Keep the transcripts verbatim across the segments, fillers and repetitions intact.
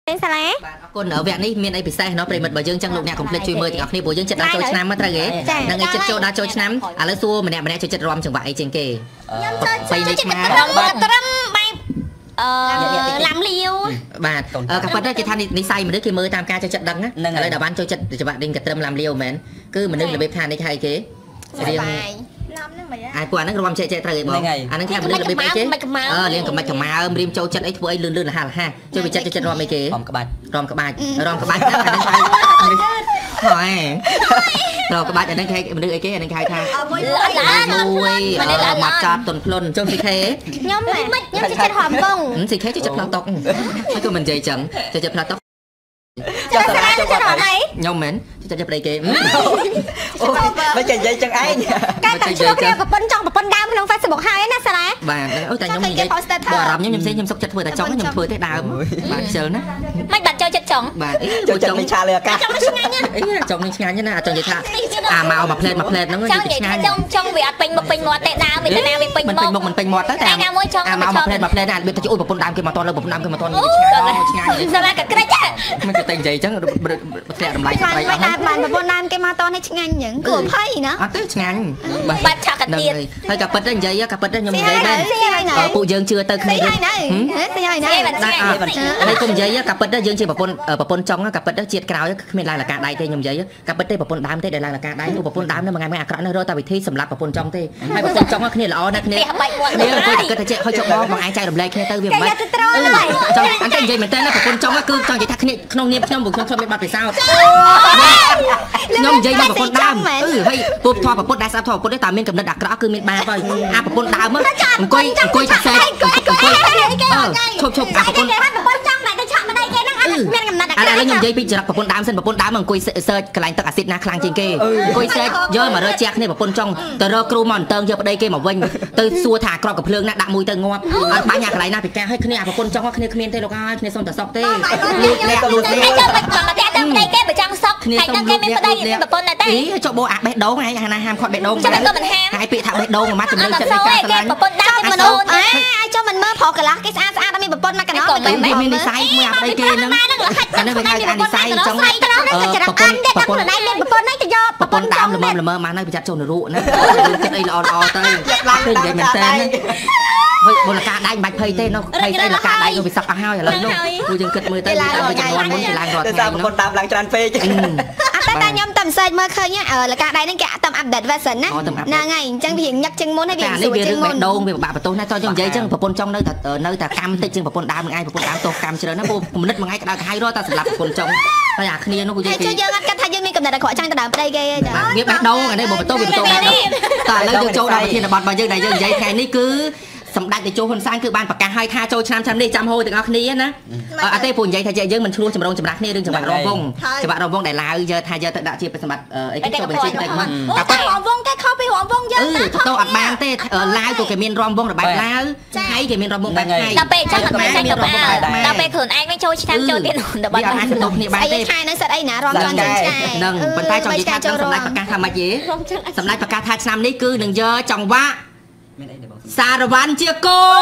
សាឡាគុណនៅវគ្គនេះមានអីពិសេសណោះប្រិមិត្តបើយើងចឹងលោកអ្នកកុំភ្លេចជួយមើលទាំងអស់គ្នាព្រោះយើងចិត្តដល់ចូលឆ្នាំមកត្រូវទេនឹងឯចិត្តចូលដល់ចូលឆ្នាំឥឡូវសួរម្នាក់ម្នាក់ចូលចិត្តរំចង្វាក់អីជាងគេខ្ញុំចូលចិត្តរំត្រឹមបែបអឺឡាំលាវបាទក៏ប៉ុន្តែគេថានិស័យមនុស្សគេមើលតាមការចូលចិត្តដឹងណាឥឡូវដល់បានចូលចិត្តចង្វាក់ដេញកត្រឹមឡាំលាវមែនគឺមនុស្សរបៀបថានេះហៅគេរៀងអាពួកហ្នឹងរំចេះចេះត្រូវឯងបងអាហ្នឹងថាមនុស្សរបៀបអីគេអឺរៀងកំមាច់កម្ើមរៀមចូលចិត្តអីធ្វើអីលឿនលឿនលះលះចូលវិចិត្រចិត្តរំអីគេរំក្បាច់រំក្បាច់រំក្បាច់ហ្នឹងអាហ្នឹងហៅហើយរំក្បាច់អាហ្នឹងគេមនុស្សអីគេអាហ្នឹងគេហៅថាមួយមកចប់ទុនភ្លុនចុះស៊ីខេខ្ញុំខ្ញុំចូលចិត្តហមវងស៊ីខេចូលចិត្តផ្លូវតុកហើយក៏មិននិយាយចឹងចូលចិត្តផ្លូវតុកចូលសាលាចូលគាត់ខ្ញុំមែនចិត្តប្តីគេអូមិនចេះនិយាយចឹងឯងកាលតែជួបគ្នាប្រពន្ធចង់ប្រពន្ធដើមក្នុង Facebook ហើយណាសាលាបាទអូតែខ្ញុំនិយាយបើអារម្មណ៍ខ្ញុំខ្ញុំខ្ញុំសុខចិត្តធ្វើតែចង់ខ្ញុំធ្វើទេដើមបាទខ្ជិលណាមិនបាត់ចូលចិត្តចង់បាទចូលចិត្តនឹងឆាលើអាកាសចង់ឆ្ងាញ់អីចង់នឹងឆ្ងាញ់ណាចង់និយាយថាអាមកមួយផ្លែតមួយផ្លែតហ្នឹងចង់និយាយថាចង់ចង់វាអត់ពេញមកពេញមាត់ទេដើមវាទៅណាវាពេញមុខមិនពេញមុខមិនពេញមាត់ទៅតែអាមកមួយផ្លែតមួយផ្លែតណាវាទៅជួយប្រពន្ធដើមគេមកតលើប្រពន្ធដើមគេមកតលើឆ្ងាញ់ឆ្ងាញ់សាលាក៏ក្រិចមិនទៅតែនិយាយចឹងធ្លាក់តម្លៃស្អីអស់បានប្រពន្ធដើមគេមកតនេះឆ្ងាញ់ចឹងគួរភ័យណាអត់ទេឆ្ងាញ់បាត់ឆាកទៀតហើយក៏ពិតនិយាយក៏ពិតខ្ញុំនិយាយដែរពួកយើងជឿទៅគ្នាហ្នឹងស៊ីហើយណាហើយខ្ញុំនិយាយក៏ពិតយើងជាប្រពន្ធប្រពន្ធចុងក៏ពិតជាតិក្រោយគ្មានឡើងលកាដៃទេខ្ញុំនិយាយក៏ពិតទេប្រពន្ធដើមទេដែលឡើងលកាដៃប្រពន្ធដើមនៅមួយថ្ងៃមួយអាក្រក់នៅរកតែវិធីសម្រាប់ប្រពន្ធចុងទេហើយប្រពន្ធចុងគ្នាល្អណាស់គ្នាគ្នាគិតថាចេះឲ្យចុកបងបងឯងចែករំលែកគ្នាទៅវាមិនចង់អញ្ចឹងនិយាយមែនតើប្រពន្ធចុងគឺចង់និយាយថាគ្នាក្នុងនាមខ្ញុំព្រោះខ្ញុំធ្លាប់មានបទពិសោធន៍ខ្ញុំនិយាយមកប្រពន្ធដើមអឺហើយពុទ្ធធម៌ប្រពន្ធដែលស្ដាប់ធម៌ប្រពន្ធទេតែមានកំណត់អាក្រក់គឺមានបាបហើយអាប្រពន្ធដើមអង្គុយអង្គុយថាសេអង្គុយឈប់ឈប់អាប្រពន្ធប្រពន្ធចង់តែទៅឆក់ម្ដាយគេហ្នឹងអត់មានកំណត់អាក្រក់ឥឡូវខ្ញុំនិយាយពីចរិតប្រពន្ធដើមសិនប្រពន្ធដើមអង្គុយសើចកន្លែងទឹកអាស៊ីតណាខ្លាំងជាងគេអង្គុយសើចយកមករើជះគ្នាប្រពន្ធចង់ទៅរកគ្រូមកអន្តើងយកប្តីគេមកវិញទៅសួរថាក្របកំភ្លើងណាដាក់មួយទៅងាប់អត់បាញ់អាកន្លែងណាពិការឲ្យគ្នាអាប្រពន្ធចង់គ្នាគ្មានទេលោកហើយគ្នាសុំតែសុកទេលួចលាក់លួចលាក់តែតែប្តីគេបើចង់សុកហើយតែគេមានប្តីមានប្រពន្ធតែអីចុះបោអាបេះដូងឯងអាណាហាមខាត់បេះដូងតែក៏មិនហាមហើយពាក្យថាបេះដូងមួយម៉ាត់ជំរឿនចិត្តនៃការឆ្លាញ់ប្រពន្ធដើមមនុស្សអេចុះមិនមើលប្រុសកន្លះគេស្អាតស្អាតអត់មានប្រពន្ធមកកណ្ដោមិនមែនមាននិស័យមួយអាប្តីគេហ្នឹងអាហ្នឹងវាហៅអានិស័យចង់ប្រពន្ធប្រពន្ធណៃមានប្រពន្ធណៃទៅយកប្រពន្ធដើមល្មមល្មមមកនៅប្រយ័ត្នចូលនរកណាចិត្តអីល្អល្អទៅឃើញនិយាយមែនតើហើយបុលកាដៃមិនបាច់ភ័យទេនោះភ័យស្អីលកាដៃនោះវាសឹកអស់ហើយឥឡូវនោះពួកយើងគិតមើលទៅតាមចំនួនមុនគេឡើងរត់ថ្ងៃនោះប្រពន្ធដើមឡើងច្រើនពេកអត់តែខ្ញុំតែមិនសេចមើលឃើញលកាដៃហ្នឹងគេតាមអាប់ដេត version ណាហ្នឹងហើយអញ្ចឹងវាញឹកជាងមុនហើយវាស្រួលជាងមុនដូងវាពិបាកបន្ទោសណាតោះខ្ញុំនិយាយអញ្ចឹងប្រពន្ធចង់នៅតែនៅតែកម្មតិចជាងប្រពន្ធដើមនឹងឯងប្រពន្ធដើមទោសកម្មច្រើនណាពួកគំនិតមួយថ្ងៃក្តៅក្រហាយរត់តែសម្រាប់ប្រពន្ធចង់តែអាគ្នានោះនិយាយគេយើងអត់គិតថាយើងមានកំណត់អាក្រក់ចាំងទៅដើមប្តីគេទេចាវាបេះដូងអានេះបើបន្ទោសវាបន្ទោសដែរតែឥឡូវយើងចូលដល់ប្រធានបទរបស់យើងដែលយើងនិយាយថ្ងៃនេះគឺសម្ដេចតេជោហ៊ុនសែនគឺបានប្រកាសឲ្យថាចូលឆ្នាំឆ្នាំនេះចាំហូរទាំងអស់គ្នាណាអត់ទេព្រោះនិយាយថាយើងមិនឆ្លោះចម្រូងចម្រាសគ្នារឿងច្បាប់រងវងច្បាប់រងវងដែលឡាវយកថាយកទៅដាក់ជាសម្បត្តិអីគេចូលបញ្ជីទៅមកតែគាត់រងវងគេខុសពីរងវងយើងទៅទៅអត់បានទេឡាវក៏គេមានរងវងបែបឡាវថៃគេមានរងវងបែបថៃដល់ពេលចាំមិនចាញ់ទៅបានដល់ពេលខ្លួនឯងវិញចូលឆ្នាំចូលទៀតដល់បាត់បានទៅគ្នាបានទេថៃនឹងសិតអីណារងជន់ជើងឆ្កែហ្នឹងប៉ុន្តែចង់និយាយថាសម្ដេចប្រកាសថាម៉េចទេសម្ដេចប្រកាសថាឆ្នាំនេះគឺនឹងយកចង្វាក់សារវ៉ាន់ជាគោល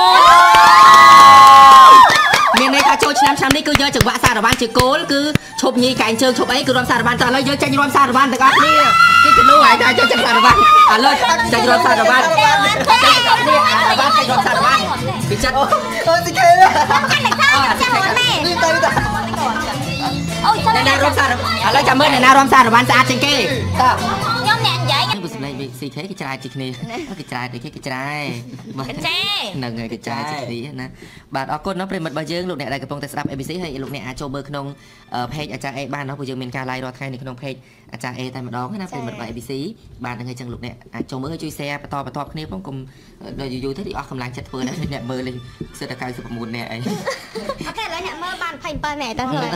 មានន័យថាចូលឆ្នាំឆ្នាំនេះគឺយកចង្វាក់សារវ៉ាន់ជាគោលគឺឈប់ញីកែងជើងឈប់អីគឺរំសារវ៉ាន់តើឥឡូវយើងចាញ់រំសារវ៉ាន់ទាំងអស់គ្នាគេគិតនោះហើយថាចូលចាញ់សារវ៉ាន់ឥឡូវចាញ់រំសារវ៉ាន់ចាញ់រំសារវ៉ាន់ពីចិត្តអូស៊ីគេចាំមកណែទៅទៅអូយអ្នកណារំសារឥឡូវចាំមើលអ្នកណារំសារវ៉ាន់ស្អាតជាងគេខ្ញុំអ្នកនិយាយវាសម្លេងវាស៊ីខេគេច្រាយជាគ្នាគេច្រាយដូចគេគេច្រាយបាទហ្នឹងហើយគេច្រាយជាគ្នាណាបាទអរគុណណាប្រិមិត្តរបស់យើងលោកអ្នកដែលកំពុងតែស្ដាប់ เอ ប៊ី ซี ហើយលោកអ្នកអាចចូលមើលក្នុង page អាចារ្យ A បានណាព្រោះយើងមានការ live រាល់ថ្ងៃនៅក្នុង page អាចារ្យ A តែម្ដងណាប្រិមិត្តរបស់ เอ ប៊ី ซี បាទហ្នឹងហើយចឹងលោកអ្នកអាចចូលមើលជួយ share បន្តបន្តគ្នាផងកុំដល់យូរៗទៅអស់កម្លាំងចិត្តធ្វើណាអ្នកមើលលេងសិតតែ九十九នាក់អីអូខេឥឡូវអ្នកមើលបានยี่สิบเจ็ดនាក់តើស្អី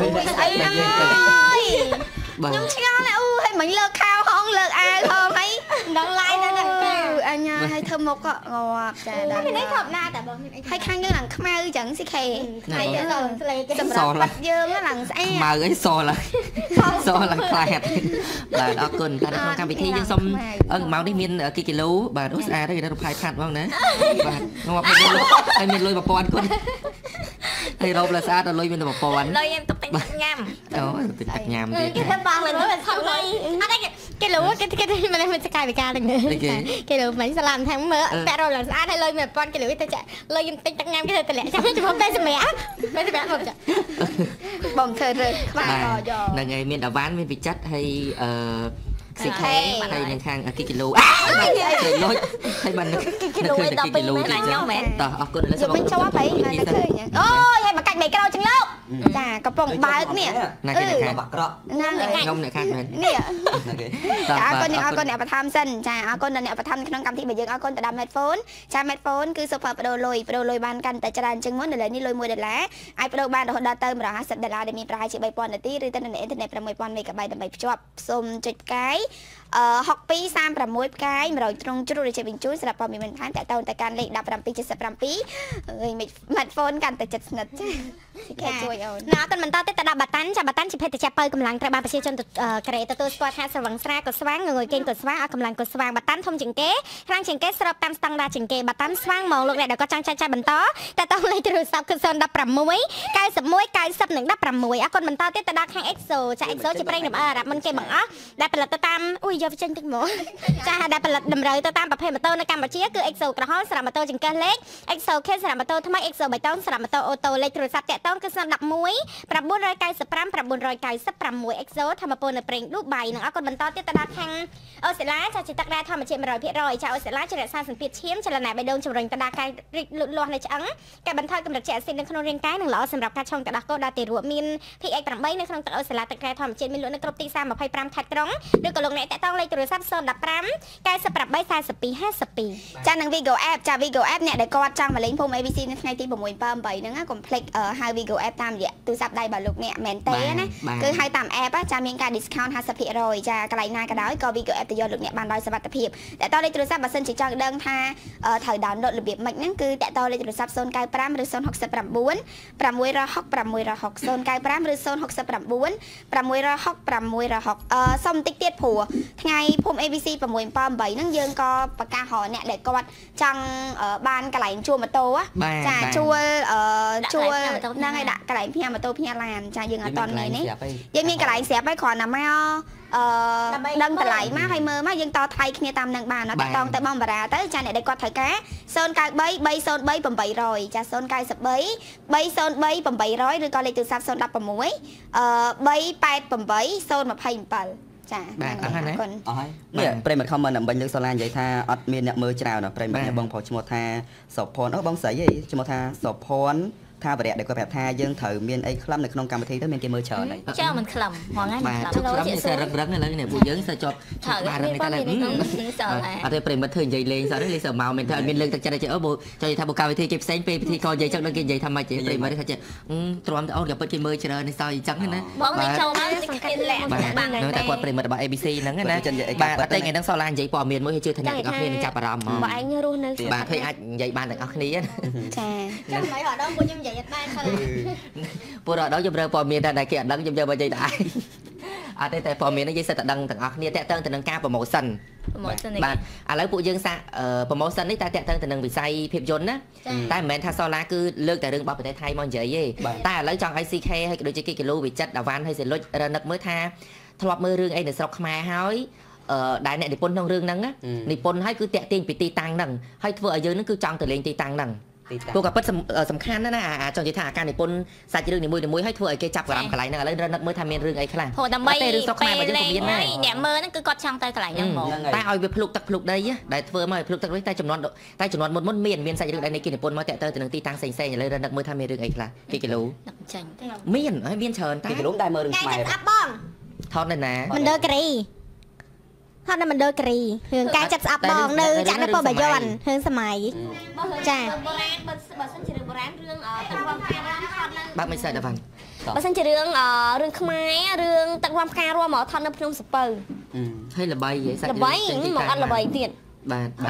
ខ្ញុំឆ្ងល់ណាស់អូហើយមិញលើកខោហងលើកអាវហងហើយដល់ live នៅហ្នឹងអអញ្ញាឲ្យធ្វើមុខក៏ងាប់ចាដល់មានអីធម្មតាតែបងមានអីហើយខាងយើងឡើងខ្មៅចឹងស៊ីខេហើយយើងស្លេគេសម្រាប់បាត់យើងឡើងស្អាតខ្មៅអីសឡើងសឡើងខ្លាហេតុបាទអរគុណតែក្នុងកម្មវិធីយើងសុំអឺម៉ោងនេះមានគីគីឡូបាទអូស្អាតទេគេរំផាយផាត់បងណាបាទងាប់ហើយមានលុយ1000គុណហើយរោបលើស្អាតដល់លុយមានតែ1000 លុយខ្ញុំទុកទិញញ៉ាំអូទិញទឹកញ៉ាំទៀតគេទៅបងមិនទៅថតលុយអត់គេលូគេគេមិនមិនស្កាយវិការហ្នឹងគេលូមិនស្លាមថាមើលពាក់រោបលើស្អាតហើយលុយមាន1000គេលុយទៅចាលុយខ្ញុំទិញទឹកញ៉ាំគេទៅតម្លាក់ចាំចំទៅសម្រាប់ទៅសម្រាប់មកចាបងធ្វើរើខ្វាយកហ្នឹងហើយមានដាវ៉ាន់មានវិចិត្រហើយអឺស៊ីខេហើយនៅខាងគីគីឡូអើយលុយហើយបានគីគីឡូដល់ពេលខ្ញុំមែនតោះអរគុណឥឡូវខ្ញុំចូលទៅហើយទៅឃើញអូយហើយមកកាច់មេក្រូចឹងលោកចាកំពុងបើកនេះណាគេខាងបាក់ក្រក់ហ្នឹងខ្ញុំអ្នកខាងមែននេះចាអរគុណអរគុណអ្នកបឋមសិនចាអរគុណអ្នកបឋមក្នុងកម្មវិធីរបស់យើងអរគុណទៅដល់ Medphone ចា Medphone គឺ super បដូរលុយបដូរលុយបានកាន់តែច្រើនជាងមុនឥឡូវនេះលុយ1ដុល្លារអាចបដូរបានរហូតដល់ទៅ150ដុល្លារដែលមានប្រហែលជា3000នាទីឬទៅនៅអ៊ីនធឺណិត6000 មេហ្គាបៃដើម្បីភ្ជាប់សូមចុចផ្កាយអឺហុកពីរ សាមប្រាំមួយផ្កាយ100ទ្រង់ជ្រុលឬជាបញ្ជូនសម្រាប់ព័ត៌មានបន្ថែមតាក់ទងទៅកាន់លេខmột bảy bảy bảyអើយ Medphone កាន់តែចិត្តស្និទ្ធចាស៊ីខេជួយអូនណាអត់បន្តទេទៅដល់បាតាន់ចាបាតាន់ជាភេទជ្ជៈបើកម្លាំងត្រូវបានប្រជាជនក្រេទទួលស្គាល់ថាស្រវឹងស្រាក៏ស្វាងងងុយគេងក៏ស្វាងអស់កម្លាំងក៏ស្វាងបាតាន់ធំជាងគេខ្លាំងជាងគេស្របតាមស្តង់ដារជាងគេបាតាន់ស្វាងមកលោកអ្នកដែលក៏ចង់ចាច់ចាច់បន្តតែតោះលេខទូរស័ព្ទគឺศูนย์ หนึ่ง หก เก้า หนึ่ง เก้า ศูนย์ หนึ่ง เก้า ศูนย์ หนึ่ง អរគុណបន្តទៀតទៅដល់ខាង EXO ចា EXO ជាប្រេងដំណើរអារ៉ាប់មុនគេបង្អស់ដែលផលិតទៅតាមអ៊ុយយកចេញតិចមកចាដែលផលិតតម្រូវទៅតាមប្រភេទម៉ូតូនៅកម្ពុជាគឺ EXO ក្រហមសម្រាប់ម៉ូតូចង្កឹះលេខ EXO K សម្រាប់ម៉ូតូថ្មី EXO បៃតងសម្រាប់ម៉ូតូអូតូលេខទូរស័ព្ទតាក់ទងគឺศูนย์ หนึ่ง หนึ่ง 995 996 EXO ធម្មពលនៅប្រេងឌូបៃនឹងអរគុណបន្តទៀតទៅដល់ខាងអូស្ត្រាលីចាជាទឹករ៉ែធម្មជាតិ 100% ចាអូស្ត្រាលីជារក្សាសម្ពាធឈាមចលនាបេះដូងជំរុញទៅដល់ការរីកលូតលាស់នៃឆ្អឹងការបន្ថយកម្រិតជាតិអាស៊ីតនៅក្នុងរាងកាយនិងល្អសម្រាប់ការឆុងទឹកដោះគោដល់ទារកមាន พี เอ็กซ์ แปด នៅក្នុងទឹកអូស្ត្រាលីទឹករ៉ែធម្មជាតិមានលក់នៅគ្រប់ទីផ្សារยี่สิบห้าខេត្តក្រុងឬក៏លោកអ្នកតាក់ទងលេខទូរស័ព្ទศูนย์ หนึ่ง ห้า เก้า แปด สี่ สี่ สี่ ห้า two ចានឹង Vigo App ចា Vigo App អ្នកដែលគាត់ចង់មកលេងភូមិ A B C នៅថ្ងៃទី6 7 8ហ្នឹងកុំភ្លេចហៅ Vigo App តាមរយៈទូរស័ព្ទដៃរបស់លោកអ្នកមែនទេណាគឺហៅតាម App ចាមានការ discount ห้าสิบเปอร์เซ็นต์ ចាកន្លែងណាក៏ដោយក៏ Vigo App ទៅយកលោកអ្នកបានដោយសុវត្ថិភាពតែតលេខទូរស័ព្ទបើសិនជាចង់ដឹងថាត្រូវ download របៀបម៉េចហ្នឹងគឺតាក់ទងលេខទូរស័ព្ទศูนย์ เก้า ห้า ឬศูนย์ หก หก หก หก หก หก ศูนย์ เก้า ห้า ឬศูนย์ หก หก หก หก หก អឺសុំបន្តិចទៀតព្រោះថ្ងៃភូមិ A B C 6 7 8ហ្នឹងយើងក៏ប្រកាសរកអ្នកដែលគាត់ចង់បានកន្លែងជួលម៉ូតូចាជួលជួលហ្នឹងហើយដាក់កន្លែងផ្ញើម៉ូតូផ្ញើឡានចាយើងអត់តន់នេះនេះយើងមានកន្លែងស្រាប់ហើយគ្រាន់តែមកអឺដឹងតម្លៃមកហើយមើលមកយើងតថ្លៃគ្នាតាមនឹងបានអត់តង់ទៅបងបារាទៅចាអ្នកដែលគាត់ត្រូវការศูนย์ เก้า สาม สาม ศูนย์ สาม แปด แปด ศูนย์ 0 9 3 3 0 3 8 0 0 ឬក៏លេខទូរស័ព្ទศูนย์ หนึ่ง หก អឺ สาม แปด แปด ศูนย์ ยี่สิบ เจ็ดចាបាទអរហើយណាអរហើយនេះប្រិមត្ត comment អំបញ្ញលើកសូឡានិយាយថាអត់មានអ្នកមើលច្រើនណាប្រិមត្តបងប្រុសឈ្មោះថាសុភ័ណ្ឌអូបងស្រីឯងឈ្មោះថាសុភ័ណ្ឌថាបរិយដែលគាត់ប្រាប់ថាយើងត្រូវមានអីខ្លឹមនៅក្នុងកម្មវិធីទៅមានគេមើលច្រើនហើយចាមិនខ្លឹមហ្មងហ្នឹងខ្លឹមខ្លឹមនេះសរឹករឹងឥឡូវនេះពួកយើងសើជាប់បាទរឹងនេះតែអត់ទេប្រិមត្តធ្វើនិយាយលេងសោះលេងសើមកមែនថាមានលើកទឹកចិត្តចេះអូបើចង់ថាបើកម្មវិធីគេផ្សេងពេលពិធីក៏និយាយចឹងដល់គេនិយាយថាម៉េចទេប្រិមត្តថាចេះទ្រាំតែអូនក៏ពិតគេមើលច្រើននេះសោះអញ្ចឹងណាបងនេះចូលមកសង្កេតលាក់បានតែគាត់ប្រិមត្តរបស់ A B C ហ្នឹងណាបាទអត់ទេថ្ងៃហ្នឹងសោះឡានិយាយព័ត៌មានមួយឲ្យជឿថាអ្នកទាំងអស់គ្នានឹងចាប់អារម្មណ៍ហ្មងបើឯងរស់នៅបាទឃើញអាចនិយាយបានទាំងអស់គ្នាចាចាំមិនអត់ដល់ពួកខ្ញុំនិយាយអត់បានខ្លះពួករដល់ខ្ញុំរើព័ត៌មានតែគេអត់ដឹងខ្ញុំយកមកនិយាយដែរអត់ទេតែព័ត៌មាននេះយើងសិតតែដឹងទាំងអស់គ្នាតាក់ទងទៅនឹងការ promotion បាទឥឡូវពួកយើងសាក promotion នេះតែតាក់ទងទៅនឹងវិស័យភាពយន្តណាតែមិនមែនថាសូឡាគឺលើកតែរឿងរបស់ប្រទេសថៃមកនិយាយទេតែឥឡូវចង់ឲ្យ C K ហើយក៏ដូចជាគីគីឡូវិចិត្រដាវ៉ាន់ហើយសេលុចរនឹកមើលថាធ្លាប់មើលរឿងអីនៅស្រុកខ្មែរហើយអឺដែលអ្នកនិពន្ធក្នុងរឿងហ្នឹងនិពន្ធហើយគឺតាក់ទាញពីទីតាំងហ្នឹងហើយធ្វើឲ្យយើងហ្នឹងគឺចង់ទៅលេងទីតាំងហ្នឹងពួកក៏ពិតសំខាន់ណាស់ណាអាចង់និយាយថាការនិពន្ធសាច់រឿងនីមួយៗឲ្យធ្វើឲ្យគេចាប់អារម្មណ៍កន្លែងហ្នឹងឥឡូវរនឹកមើលថាមានរឿងអីខ្លះព្រោះដើម្បីរឿងស្រុកខ្មែររបស់យើងក៏មានដែរអ្នកមើលហ្នឹងគឺគាត់ចង់ទៅកន្លែងហ្នឹងហ្មងតែឲ្យវាភ្លុកទឹកភ្លុកដីដែលធ្វើមកឲ្យភ្លុកទឹកដីតែចំនួនតែចំនួនមុនមុនមានមានសាច់រឿងដែលគេនិពន្ធមកតាក់ទងទៅនឹងទីតាំងផ្សេងៗឥឡូវរនឹកមើលថាមានរឿងអីខ្លះគីគីឡូចាញ់មានហើយមានច្រើនតែគីគីឡូដែរមើលរឿងខ្មែរអាប់បងថតនៅណាមណ្ឌលគិរីថតនៅមណ្ឌលគិរីរឿងការចាត់ស្អាប់បងនៅចាក់នៅពបយ័នរឿងសម័យចាបុរាណបើសិនជារឿងបុរាណរឿងទឹកវ៉ាំផ្ការថតនៅបាទមិនស្អាតដែរបើសិនជារឿងរឿងខ្មែររឿងទឹកវ៉ាំផ្ការមកថតនៅភ្នំសពៅហើយល្បីហីសាច់ល្បីមកអត់ល្បីទៀតបាទ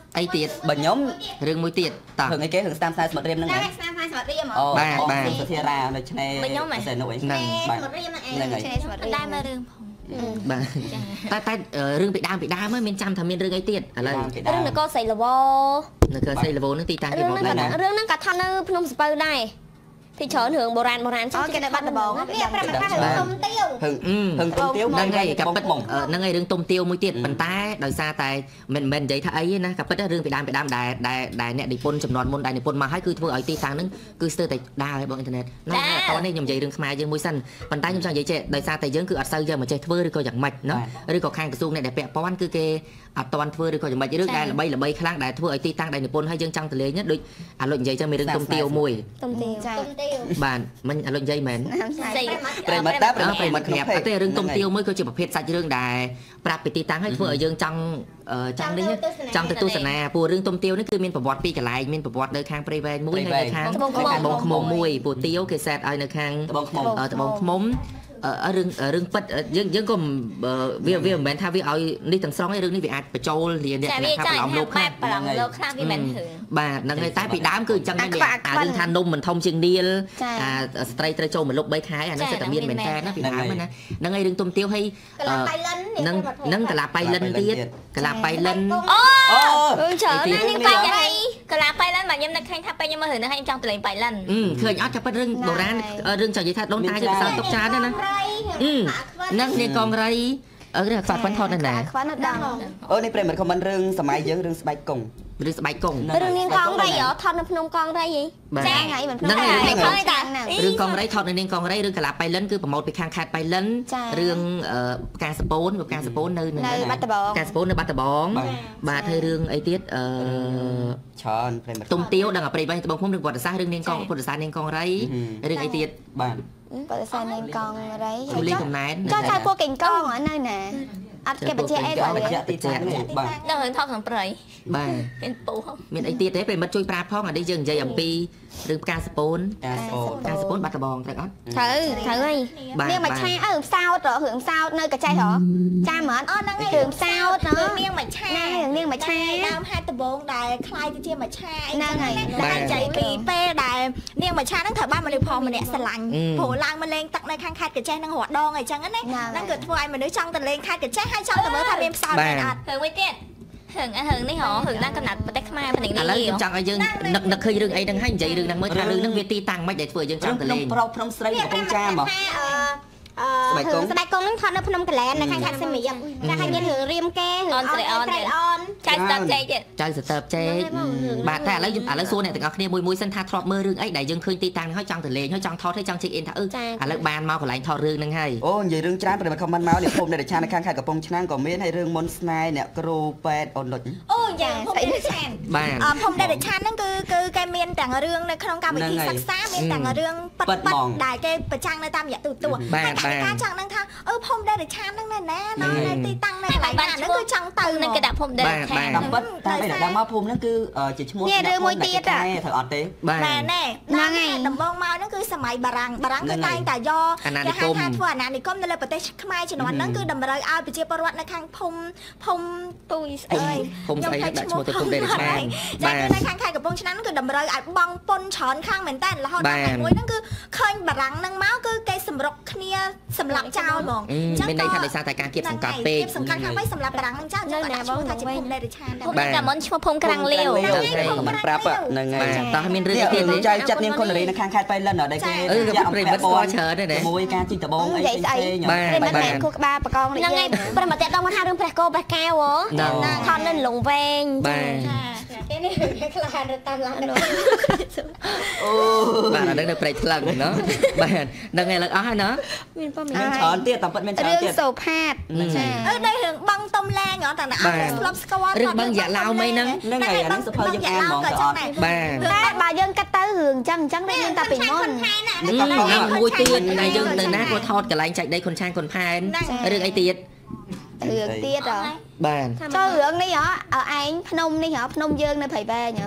អីទៀតបើខ្ញុំរឿងមួយទៀតតោះរឿងអីគេរឿងស្តាមខ្សែស្មាត់រៀមហ្នឹងហ្នឹងស្តាមខ្សែស្មាត់រៀមហ្មងបាទបាទសុធារានៅឆ្នេរផ្សេងនោះអីហ្នឹងបាទហ្នឹងហើយឆ្នេរស្មាត់រៀមដែរមើលរឿងបាទតែតែរឿងពីដើមពីដើមមានចាំថាមានរឿងអីទៀតឥឡូវរឿងនគរសីលវរនគរសីលវរនឹងទីតាំងគេមកដែររឿងហ្នឹងក៏ថតនៅភ្នំស្ពៅដែរពីច្រើនរឿងបុរាណបុរាណចឹងគេនៅបាត់ដំបងនេះប្រាប់ថារឿងទុំទាវហឹងហឹងទុំទាវហ្នឹងហើយកាពិតហ្នឹងហើយរឿងទុំទាវមួយទៀតប៉ុន្តែដោយសារតែមិនមិននិយាយថាអីណាកាពិតរឿងពីដើមពីដើមដែលដែលដែលអ្នកនិពន្ធចំនួនមុនដែលនិពន្ធមកហើយគឺធ្វើឲ្យទីតាំងហ្នឹងគឺស្ទើរតែដើរឲ្យបងអ៊ីនធឺណិតណាតោះនេះខ្ញុំនិយាយរឿងខ្មែរយើងមួយសិនប៉ុន្តែខ្ញុំចង់និយាយចេះដោយសារតែយើងគឺអត់សូវយកមកចេះធ្វើឬក៏យ៉ាងម៉េចណាឬក៏ខាងក្រសួងអ្នកដែលពាក់ព័ន្ធគឺគេអត់តាន់ធ្វើឬក៏យ៉ាងម៉េចរឿងដែលល្បីល្បីខ្លាំងដែលធ្វើឲ្យទីតាំងដែលនិពន្ធហើយយើងចង់ទៅលេងដូចអាលុចនិយាយចឹងមានរឿងទុំទាវមួយទុំទាវទុំទាវបាទមិញអាលុចនិយាយមែនប្រិមត្តតែប្រិមត្តប្រាប់អត់ទេរឿងទុំទាវមួយគឺជាប្រភេទសាច់រឿងដែលប្រាប់ពីទីតាំងហើយធ្វើឲ្យយើងចង់ចង់នេះចង់ទៅទស្សនាព្រោះរឿងទុំទាវនេះគឺមានប្រវត្តិពីរកន្លែងមានប្រវត្តិនៅខាងព្រៃវែងមួយហើយនៅខាងត្បូងឃ្មុំមួយព្រោះទាវគេសែតឲ្យនៅខាងត្បូងឃ្មុំត្បូងឃ្មុំរឿងរឿងពិតយើងយើងក៏វាវាមិនមែនថាវាឲ្យនេះទាំងស្រុងឯរឿងនេះវាអាចបញ្ចូលលានអ្នកថាប្រឡំលោកខ្លះប្រឡំលោកខ្លះវាមិនហឹងបាទហ្នឹងហើយតែពីដើមគឺអញ្ចឹងហ្នឹងអារឿងថានំមិនធំជាងនាលអាស្ត្រីត្រូវចូលមកលុបបីខែអាហ្នឹងសិតតែមានមែនតើណាពីដើមណាហ្នឹងហើយរឿងទុំទាវហើយកលាបៃលិនហ្នឹងហ្នឹងកលាបៃលិនទៀតកលាបៃលិនអូអូច្រើនណាស់នេះបៃលិនកលាបៃលិនបាទខ្ញុំនឹកឃើញថាពេលខ្ញុំមើលរឿងហ្នឹងហើយខ្ញុំចង់ទៅលេងបៃលិនឃើញអត់ចាប់ពិតរឿងបុរាណរឿងចង់និយាយថាដូនតាយើងផ្សោតទុកច្រើនណាណាហ្នឹងនាងកងរៃអឺខ្វាត់ប៉ុនថតនៅណាខ្វាត់នៅដល់អូនេះប្រិមត្តខមមិនរឿងសម័យយើងរឿងស្បែកកុងរឿងស្បែកកុងរឿងនាងកងរៃថតនៅភ្នំកងរៃហីចាថ្ងៃមិនហ្នឹងរឿងកងរៃថតនៅនាងកងរៃរឿងកលាបៃលិនគឺប្រម៉ូទពីខាងខេត្តបៃលិនរឿងផ្កាសពូនផ្កាសពូននៅនៅបាត់ដំបងផ្កាសពូននៅបាត់ដំបងបាទហើយរឿងអីទៀតអឺច្រើនប្រិមត្តទុំទាវដល់ប្រៃវែងត្បូងឃ្មុំរឿងប្រវត្តិសាស្ត្ររឿងនាងកងពុទ្ធសាសនានាងកងរៃរឿងអីទៀតបាទប្រវត្តិសាស្ត្រនាងកងរៃជូលីកំណែនចង់ចៅពួកកេងកងនៅណាអត់គេបញ្ជាក់អីគាត់បញ្ជាក់ទីតាំងបាទដល់រឿងថតខាងព្រៃបាទមានពូមានអីទៀតទេប្រិមិត្តជួយប្រាប់ផងអានេះយើងនិយាយអំពីរឿងផ្កាសពូនផ្កាសពូនបាត់ដំបងត្រូវអត់ត្រូវត្រូវហើយនាងមួយឆាអើផ្សោតរឿងផ្សោតនៅកញ្ចេះហ៎ចាំហ្មងអូហ្នឹងហើយរឿងផ្សោតនាងមួយឆានាងមួយឆាដើមហេតុដំបងដែលคล้ายទៅជាមួយឆាហ្នឹងហើយតែចៃពីពេលដែលនាងមួយឆាហ្នឹងត្រូវបានមនុស្សផងម្នាក់ស្រឡាញ់ព្រោះឡើងមកលេងទឹកនៅខាងខេត្តកញ្ចេះហ្នឹងរត់ដងអីចឹងណាហ្នឹងគឺធ្វើឲ្យមនុស្សចង់ទៅលេងខេត្តកញ្ចេះហើយចង់ទៅមើលថាមានផ្សោតមែនអត់រឿងមួយទៀតរឿងអារឿងនេះហ៎រឿងដល់កំណាត់ប្រទេសខ្មែរប៉ុណ្ណឹងនេះឥឡូវខ្ញុំចង់ឲ្យយើងនឹកនឹកឃើញរឿងអីហ្នឹងហើយនិយាយរឿងហ្នឹងមើលថារឿងហ្នឹងវាទីតាំងមិនដែលធ្វើយើងចង់ទៅលេងប្រោភ្នំស្រីកំពង់ចាមហ៎ស្បែកកុងស្បែកកុងហ្នឹងថតនៅភ្នំកលែននៅខាងខេត្តសៀមរាបតែហើយមានរឿងរៀមកេរឿងអនត្រេអនត្រេអនចៅស្ទើបចេកទៀតចៅស្ទើបចេកបាទតែឥឡូវឥឡូវសួរអ្នកទាំងអស់គ្នាមួយមួយសិនថាធ្លាប់មើលរឿងអីដែលយើងឃើញទីតាំងហើយចង់ទៅលេងហើយចង់ថតហើយចង់ check in ថាអឺឥឡូវបានមកកន្លែងថតរឿងហ្នឹងហើយអូនិយាយរឿងច្រើនប្រិមត្ត comment មកនេះភូមិនៅឆាននៅខាងខេត្តកំពង់ឆ្នាំងក៏មានហើយរឿងមុនស្នេហ៍អ្នកគ្រូពេទ្យអូនលុចអូយ៉ាងភូមិនៅឆានបាទអភូមិនៅឆានហ្នឹងគឺគឺគេមានទាំងរឿងនៅក្នុងកម្មវិធីសិក្សាមានទាំងរឿងប៉ិតប៉ិតដែលគេប្រចាំងនៅតាមរយៈទូទួលតែការចង់ដឹងថាអឺភូមិដែលឆានហ្នឹងណាណានៅទីតាំងនៅកន្លែងណាហ្នឹងគឺចង់ទៅនឹងគេដាក់ភូមិដែលឆានតាមពិតតែដល់មកភូមិហ្នឹងគឺជាឈ្មោះនេះរឿងមួយទៀតត្រូវអត់ទេបាទណែហ្នឹងហើយដំបងមកហ្នឹងគឺសម័យបារាំងបារាំងគឺតែងតែយកគេហៅថាធ្វើអាណានិគមនៅលើប្រទេសខ្មែរជំនាន់ហ្នឹងគឺតម្រូវឲ្យប្រជាពលរដ្ឋនៅខាងភូមិភូមិពុយស្អីភូមិស្អីដាក់ឈ្មោះទៅភូមិដែលឆានបាទនៅខាងខេត្តកំពង់ឆ្នាំងគឺតម្រូវឲ្យបងពុនច្រើនខាងមែនតើរហូតដល់មួយហ្នឹងគឺឃើញបារាំងហ្នឹងមកគឺគេសម្រុកគ្នាសម្លាប់ចោលហ្មងអញ្ចឹងមានន័យថាដោយសារតែការគៀបសង្កត់ពេកគៀបសង្កត់ខាងវិញសម្រាប់បារាំងហ្នឹងចោលនៅណាបងថាជាភូមិដែលឆានភូមិតែមុនឈ្មោះភូមិក្រាំងលាវមិនប្រាប់ហ្នឹងហើយតោះមានរឿងទៀតទេចៅចាត់នាងគុណរីនៅខាងខេត្តបៃលិនដែលគេយកប្រិមិត្តស្គាល់ច្រើនទេណាមួយការជីកដបងអីផ្សេងៗបាទបាទគូក្បាលបកងហ្នឹងហើយប្រិមិត្តតែដល់មកថារឿងព្រះគោព្រះកែវហ៎ថតនៅលងវែងបាទគេនេះខ្លាចតាមឡានអូបាទអានឹងនៅព្រៃថ្លឹងណ៎បាទហ្នឹងហើយឡើងអស់ហើយណ៎មានប៉ុន្មានច្រើនទៀតតាមពិតមានច្រើនទៀតរឿងសូផាតចាអឺđâyរឿងបងតុំលែងហ៎តាណាអត់ស្លាប់ស្គាល់រឿងបងយ៉ាឡៅមិនហ្នឹងហ្នឹងហើយអាហ្នឹងសភៅយើងអានហ្មងទៅអត់បាទតែបើយើងកាត់ទៅរឿងអញ្ចឹងអញ្ចឹងមានតែពីមុនហ្នឹងមួយទៀតដែលយើងនៅណាគាត់ថតកន្លែងចែកដីខុនឆាងខុនផែនរឿងអីទៀតរឿងទៀតហ៎បាទចូលរឿងនេះហ៎ឯងភ្នំនេះហ៎ភ្នំយើងនៅព្រៃវែងហ៎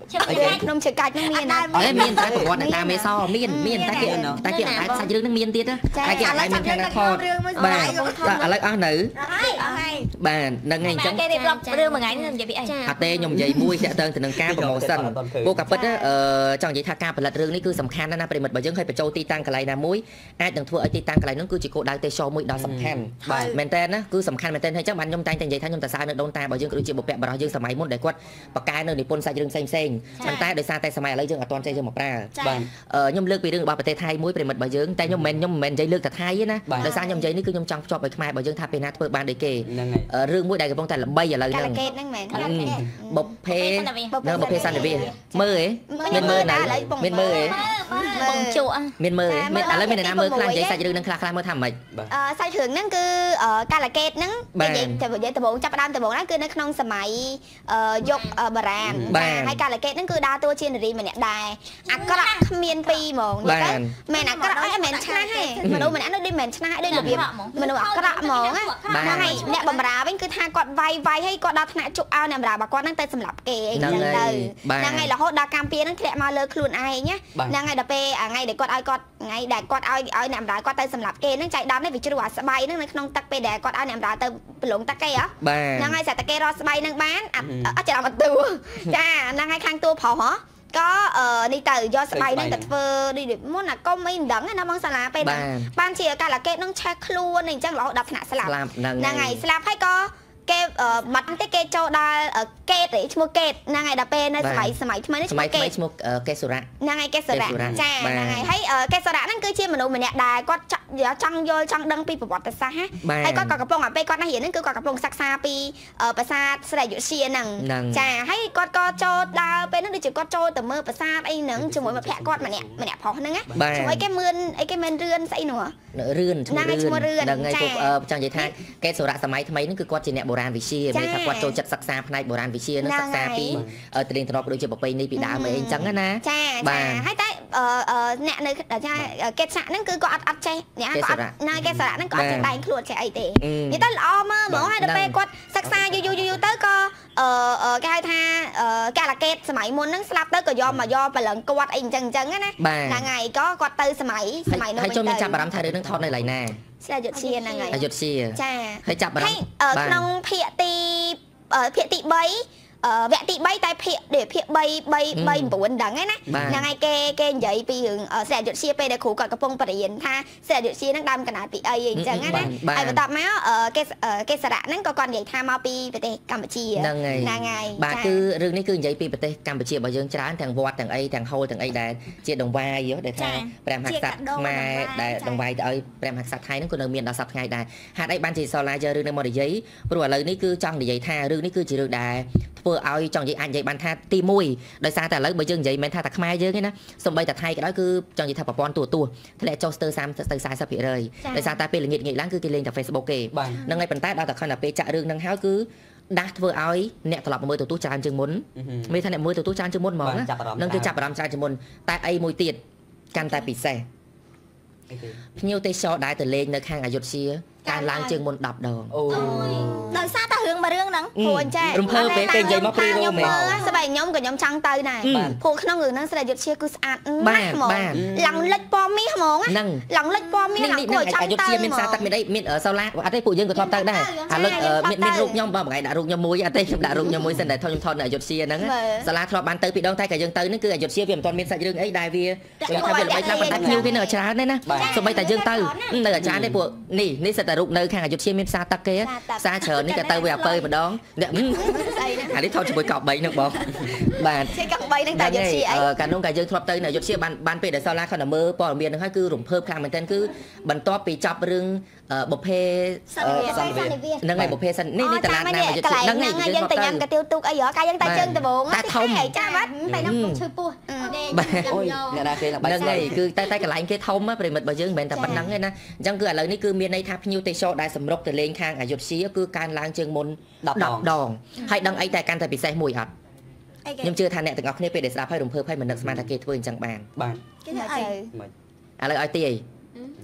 ខ្ញុំជឿកាច់នឹងមានណាអេមានតែប្រវត្តិតាមមេសមានមានតែគេតែគេអាចសាច់រឿងនឹងមានទៀតណាតែគេអាចមានខាងថតបាទឥឡូវអស់នៅបាទនឹងហ្នឹងអញ្ចឹងគេរៀបរាប់រឿងមួយថ្ងៃនឹងនិយាយពីអីអត់ទេខ្ញុំនិយាយមួយតាក់ទងទៅនឹងការ promotion ពួកកាពិតអឺចង់និយាយថាការផលិតរឿងនេះគឺសំខាន់ណាស់ណាប្រិមិត្តបើយើងឲ្យបញ្ចូលទីតាំងកន្លែងណាមួយអាចនឹងធ្វើឲ្យទីតាំងកន្លែងហ្នឹងគឺជាគោលដៅទេសចរមួយដ៏សំខាន់មែនតើណាគឺសំខាន់មែនតើអញ្ចឹងបានខ្ញុំតែងតែនិយាយថាខ្ញុំទៅសើនៅដូនតាបើយើងក៏ដូចជាបុព្វបុរសយើងសម័យមុនដែលគាត់បកកែនៅនិពន្ធសាច់រឿងផ្សេងផ្សេងប៉ុន្តែដោយសារតែសម័យឥឡូវយើងអត់ទាន់ចេះយកមកប្រើបាទខ្ញុំលើកពីរឿងរបស់ប្រទេសថៃមួយប្រិមិត្តបើយើងតែខ្ញុំមិនខ្ញុំមិនមែននិយាយលើកតែថៃទេណាដោយសារខ្ញុំនិយាយនេះគឺខ្ញុំចង់ភ្ជាប់ឲ្យខ្មែរបើយើងថាពេលណាធ្វើបានដូចគេរឿងមួយដែលកំពុងតែល្បីឥឡូវហ្នឹងបុព្វនៅបុព្វសន្និវាសមើលហ៎មានមើលណាមានមើលហ៎បងជក់មានមើលមានឥឡូវមានអ្នកណាមើលខ្លាំងនិយាយសាច់រឿងហ្នឹងខ្លះខ្លះមើលថាម៉េចអឺសាច់រឿងហ្នឹងគឺកាឡាកេតហ្នឹងនិយាយតែនិយាយដំបូងចាប់ផ្ដើមដំបូងហ្នឹងគឺនៅក្នុងសម័យយុគបារាណហើយកាឡាកេតហ្នឹងគឺដើរតួជានារីម្នាក់ដែរអាក្រក់គ្មានពីរហ្មងនិយាយទៅមែនអាក្រក់អីមិនឆ្នះទេមនុស្សម្នាក់នោះដូចមិនឆ្នះដូចរបៀបមនុស្សអាក្រក់ហ្មងហ្នឹងហើយអ្នកបំរើវិញគឺថាគាត់វាយវាយហើយគាត់ដល់ថ្នាក់ជក់ឲ្យអ្នកបំរើរបស់គាត់ហ្នឹងទៅសម្លាប់គេអីចឹងទៅហ្នឹងហើយរហូតដល់កម្មពៀហ្នឹងធ្លាក់មកលើខ្លួនឯងណាហ្នឹងហើយដល់ពេលថ្ងៃដែលគាត់ឲ្យគាត់ថ្ងៃដែលគាត់ឲ្យឲ្យអ្នកបំរើគាត់ទៅសម្លាប់គេហ្នឹងចៃដន្យនេះវាជ្រុះអាស្បៃហ្នឹងនៅក្នុងទឹកពេលដែលគាត់ឲ្យអ្នកបំរើទៅប្រឡងទឹកគេហ៎ហ្នឹងហើយស្រាប់តែគេរកស្បៃហ្នឹងបានអត់ច្រឡំអត់តួចាហ្នឹងហើយខាងតួប្រុសហ៎ក៏នេះទៅយកស្បៃហ្នឹងទៅធ្វើនេះមុនអាកុំអីមិនដឹងណាបងសាលាពេលហ្នឹងបានជាកាឡាកេតហ្នឹងឆេះខ្លួនអីចឹងរហូតដល់ថ្នាក់ស្លាប់ហ្នឹងហើយស្លាប់ហើយក៏គេបាត់ទេគេចូលដល់កេតឈ្មោះកេតហ្នឹងហើយដល់ពេលនៅសម័យសម័យថ្មីនេះឈ្មោះកេតឈ្មោះកេសុរៈហ្នឹងហើយកេសុរៈចាហ្នឹងហើយហើយកេសុរៈហ្នឹងគឺជាមនុស្សម្នាក់ដែលគាត់ចង់យល់ចង់ដឹងពីប្រវត្តិសាស្ត្រណាហើយគាត់ក៏កំពុងអាពេលគាត់ណារៀនហ្នឹងគឺគាត់កំពុងសិក្សាពីប្រាសាទស្រីយុធ្យាហ្នឹងចាហើយគាត់ក៏ចូលដល់ពេលហ្នឹងដូចជាគាត់ចូលទៅមើលប្រាសាទអីហ្នឹងជាមួយមិត្តភក្តិគាត់ម្នាក់ម្នាក់ប្រុសហ្នឹងណាឈ្មោះអីគេមឿនអីគេមិនរឿនស្អីនោះរឿនឈ្មោះរឿនហ្នឹងហើយពួកចង់និយាយថាកេសុរៈសម័យថ្មីហ្នឹងគឺគាត់ជាអ្នកបុរាណវិទ្យាមានថាគាត់ចូលចិត្តសិក្សាផ្នែកបុរាណវិទ្យានិងសិក្សាពីទលេងទ្រព្យដូចជាប្រពៃណីពីដើមអីអញ្ចឹងណាចាចាហើយតែអ្នកនៅចាកេតសៈហ្នឹងគឺគាត់អត់អត់ចេះអ្នកគាត់ណាកេតសៈហ្នឹងគាត់អត់ចេះដែងខ្លួនចេះអីទេនិយាយទៅល្អមើលហ្មងហើយដល់ពេលគាត់សិក្សាយូរយូរយូរទៅក៏អឺគេហៅថាកាឡាកេតសម័យមុនហ្នឹងស្លាប់ទៅក៏យកមកយកបលឹងគាត់អីអញ្ចឹងអញ្ចឹងណាហ្នឹងហើយក៏គាត់ទៅសម័យសម័យនោះហើយចូលមានចាប់អារម្មណ៍ថារឿងហ្នឹងថតនៅកន្លែងណាស្រាយុធ្យាហ្នឹងហើយអយុធ្យាចាហើយចាប់អារម្មណ៍ក្នុងភាគទីភាគទី3វគ្គទី3តែភាគដូចភាគ3 3 3 9ដឹងហ្នឹងណាហ្នឹងហើយគេគេនិយាយពីរឿងស្រាយុធ្យាពេលដែលគ្រូគាត់កំពុងបរិញ្ញាថាស្រាយុធ្យាហ្នឹងដើមកណ្ដាលពីអីអញ្ចឹងណាហើយបន្ទាប់មកគេគេសារៈហ្នឹងក៏គាត់និយាយថាមកពីប្រទេសកម្ពុជាហ្នឹងហើយបាទគឺរឿងនេះគឺនិយាយពីប្រទេសកម្ពុជារបស់យើងច្រើនទាំងវត្តទាំងអីទាំងហូលទាំងអីដែលជាដងវាយដែលថាព្រះមហាក្សត្រខ្មែរដែលដងវាយទៅឲ្យព្រះមហាក្សត្រថៃហ្នឹងក៏នៅមានដល់សប្តាហ៍ថ្ងៃដែរហេតុអីបានជាសូឡាយករឿងនេះមកនិយាយព្រោះឥឡូវនេះគឺចង់និយាយថារឿងនេះគឺជារឿងដែលធ្វើឲ្យចង់និយាយអាចនិយាយបានថាទីមួយដោយសារតែឥឡូវបើយើងនិយាយមិនថាតែខ្មែរយើងទេណាសូម្បីតែថៃក៏ដោយគឺចង់និយាយថាប្រព័ន្ធទូរទស្សន៍ធ្លាក់ចុះស្ទើរសាមសិបទៅ 40% ដោយសារតែពេលល្ងាចងាយឡើងគឺគេលេងតែ Facebook គេហ្នឹងហើយប៉ុន្តែដល់តែខណ្ឌតែពេលចាក់រឿងហ្នឹងហើយគឺដាស់ធ្វើឲ្យអ្នកត្រឡប់មកមើលទូរទស្សន៍ច្រើនជាងមុនមានថាអ្នកមើលទូរទស្សន៍ច្រើនជាងមុនហ្មងហ្នឹងគឺចាប់អារម្មណ៍ច្រើនជាងមុនតែអីមួយទៀតកាន់តែពិសេសភ្ញៀវទេសចរដែលទៅលេងនៅខាងអយុធ្យាការឡើងជើងមុនដប់ដងអូដោយសារតែរឿងមួយរឿងហ្នឹងព្រោះអញ្ចឹងរំភើបពេលពេលនិយាយមកព្រីរ៉ូមែនស្បែកខ្ញុំក៏ខ្ញុំចង់ទៅដែរព្រោះក្នុងរឿងហ្នឹងស្រីយុធ្យាគឺស្អាតណាស់ហ្មងឡើងលិចពណ៌មាសហ្មងឡើងលិចពណ៌មាសឡើងគួរចង់ទៅអយុធ្យាមានសារទឹកមានអីមានសូឡាអត់ទេពួកយើងក៏ធ្លាប់ទៅដែរអាលុចមានមានរូបខ្ញុំបើមួយថ្ងៃដាក់រូបខ្ញុំមួយអត់ទេខ្ញុំដាក់រូបខ្ញុំមួយសិនតែខ្ញុំថតនៅអយុធ្យាហ្នឹងសាឡាធ្លាប់បានទៅពីដងតែក៏យើងទៅនេះគឺអយុធ្យាវាមិនទាន់មានសាច់រឿងអីដែលវាគេថាវាល្បីខ្លាំងប៉ុន្តែភ្ញៀវគេនៅច្រើនទេណាសូម្បីតែយើងទៅនៅអាចារ្យនេះពួកនេះនេះសិតតែរូបនៅខាងអយុធ្យាមានផ្សារទឹកគេផ្សារច្រើននេះក៏ទៅវាអពើម្ដងអ្នកអានេះថតជាមួយកប់បីនឹងបងបាទជាកប់បីនឹងតែយុធ្យាអីកាលនោះកាលយើងធ្លាប់ទៅនៅយុធ្យាបានបានពេលដែលសូឡាគាត់ទៅមើលព័ត៌មាននឹងហើយគឺរំភើបខ្លាំងមែនទែនគឺបន្ទាប់ពីចប់រឿងបុព្វេហ្នឹងហើយបុព្វេសិននេះនេះតឡានណាយុធ្យាហ្នឹងហើយយើងទៅញ៉ាំកាទៀវទូកអីហ៎កាលយើងទៅជើងដំបងតែធំចាបាត់តែខ្ញុំឈឺពោះអូយអ្នកណាគេហ្នឹងហើយគឺតែតែកន្លែងគេធំប្រិមិត្តរបស់យើងមិនមែនតែប៉ុណ្្នឹងទេណាអញ្ចឹងគឺឥឡូវនេះគឺមានន័យថាភ្ញៀវទេសចរដែលសម្រុកទៅលេងខាងអយុធ្យាគឺកើនឡើងជាងមុនដប់ដងហើយដឹងអីតែកាន់តែពិសេសមួយអត់ខ្ញុំជឿថាអ្នកទាំងអស់គ្នាពេលដែលស្ដាប់ហើយរំភើបហើយមិននឹកស្មានថាគេធ្វើអញ្ចឹងបានបានគេធ្វើអីឥឡូវឲ្យទាយ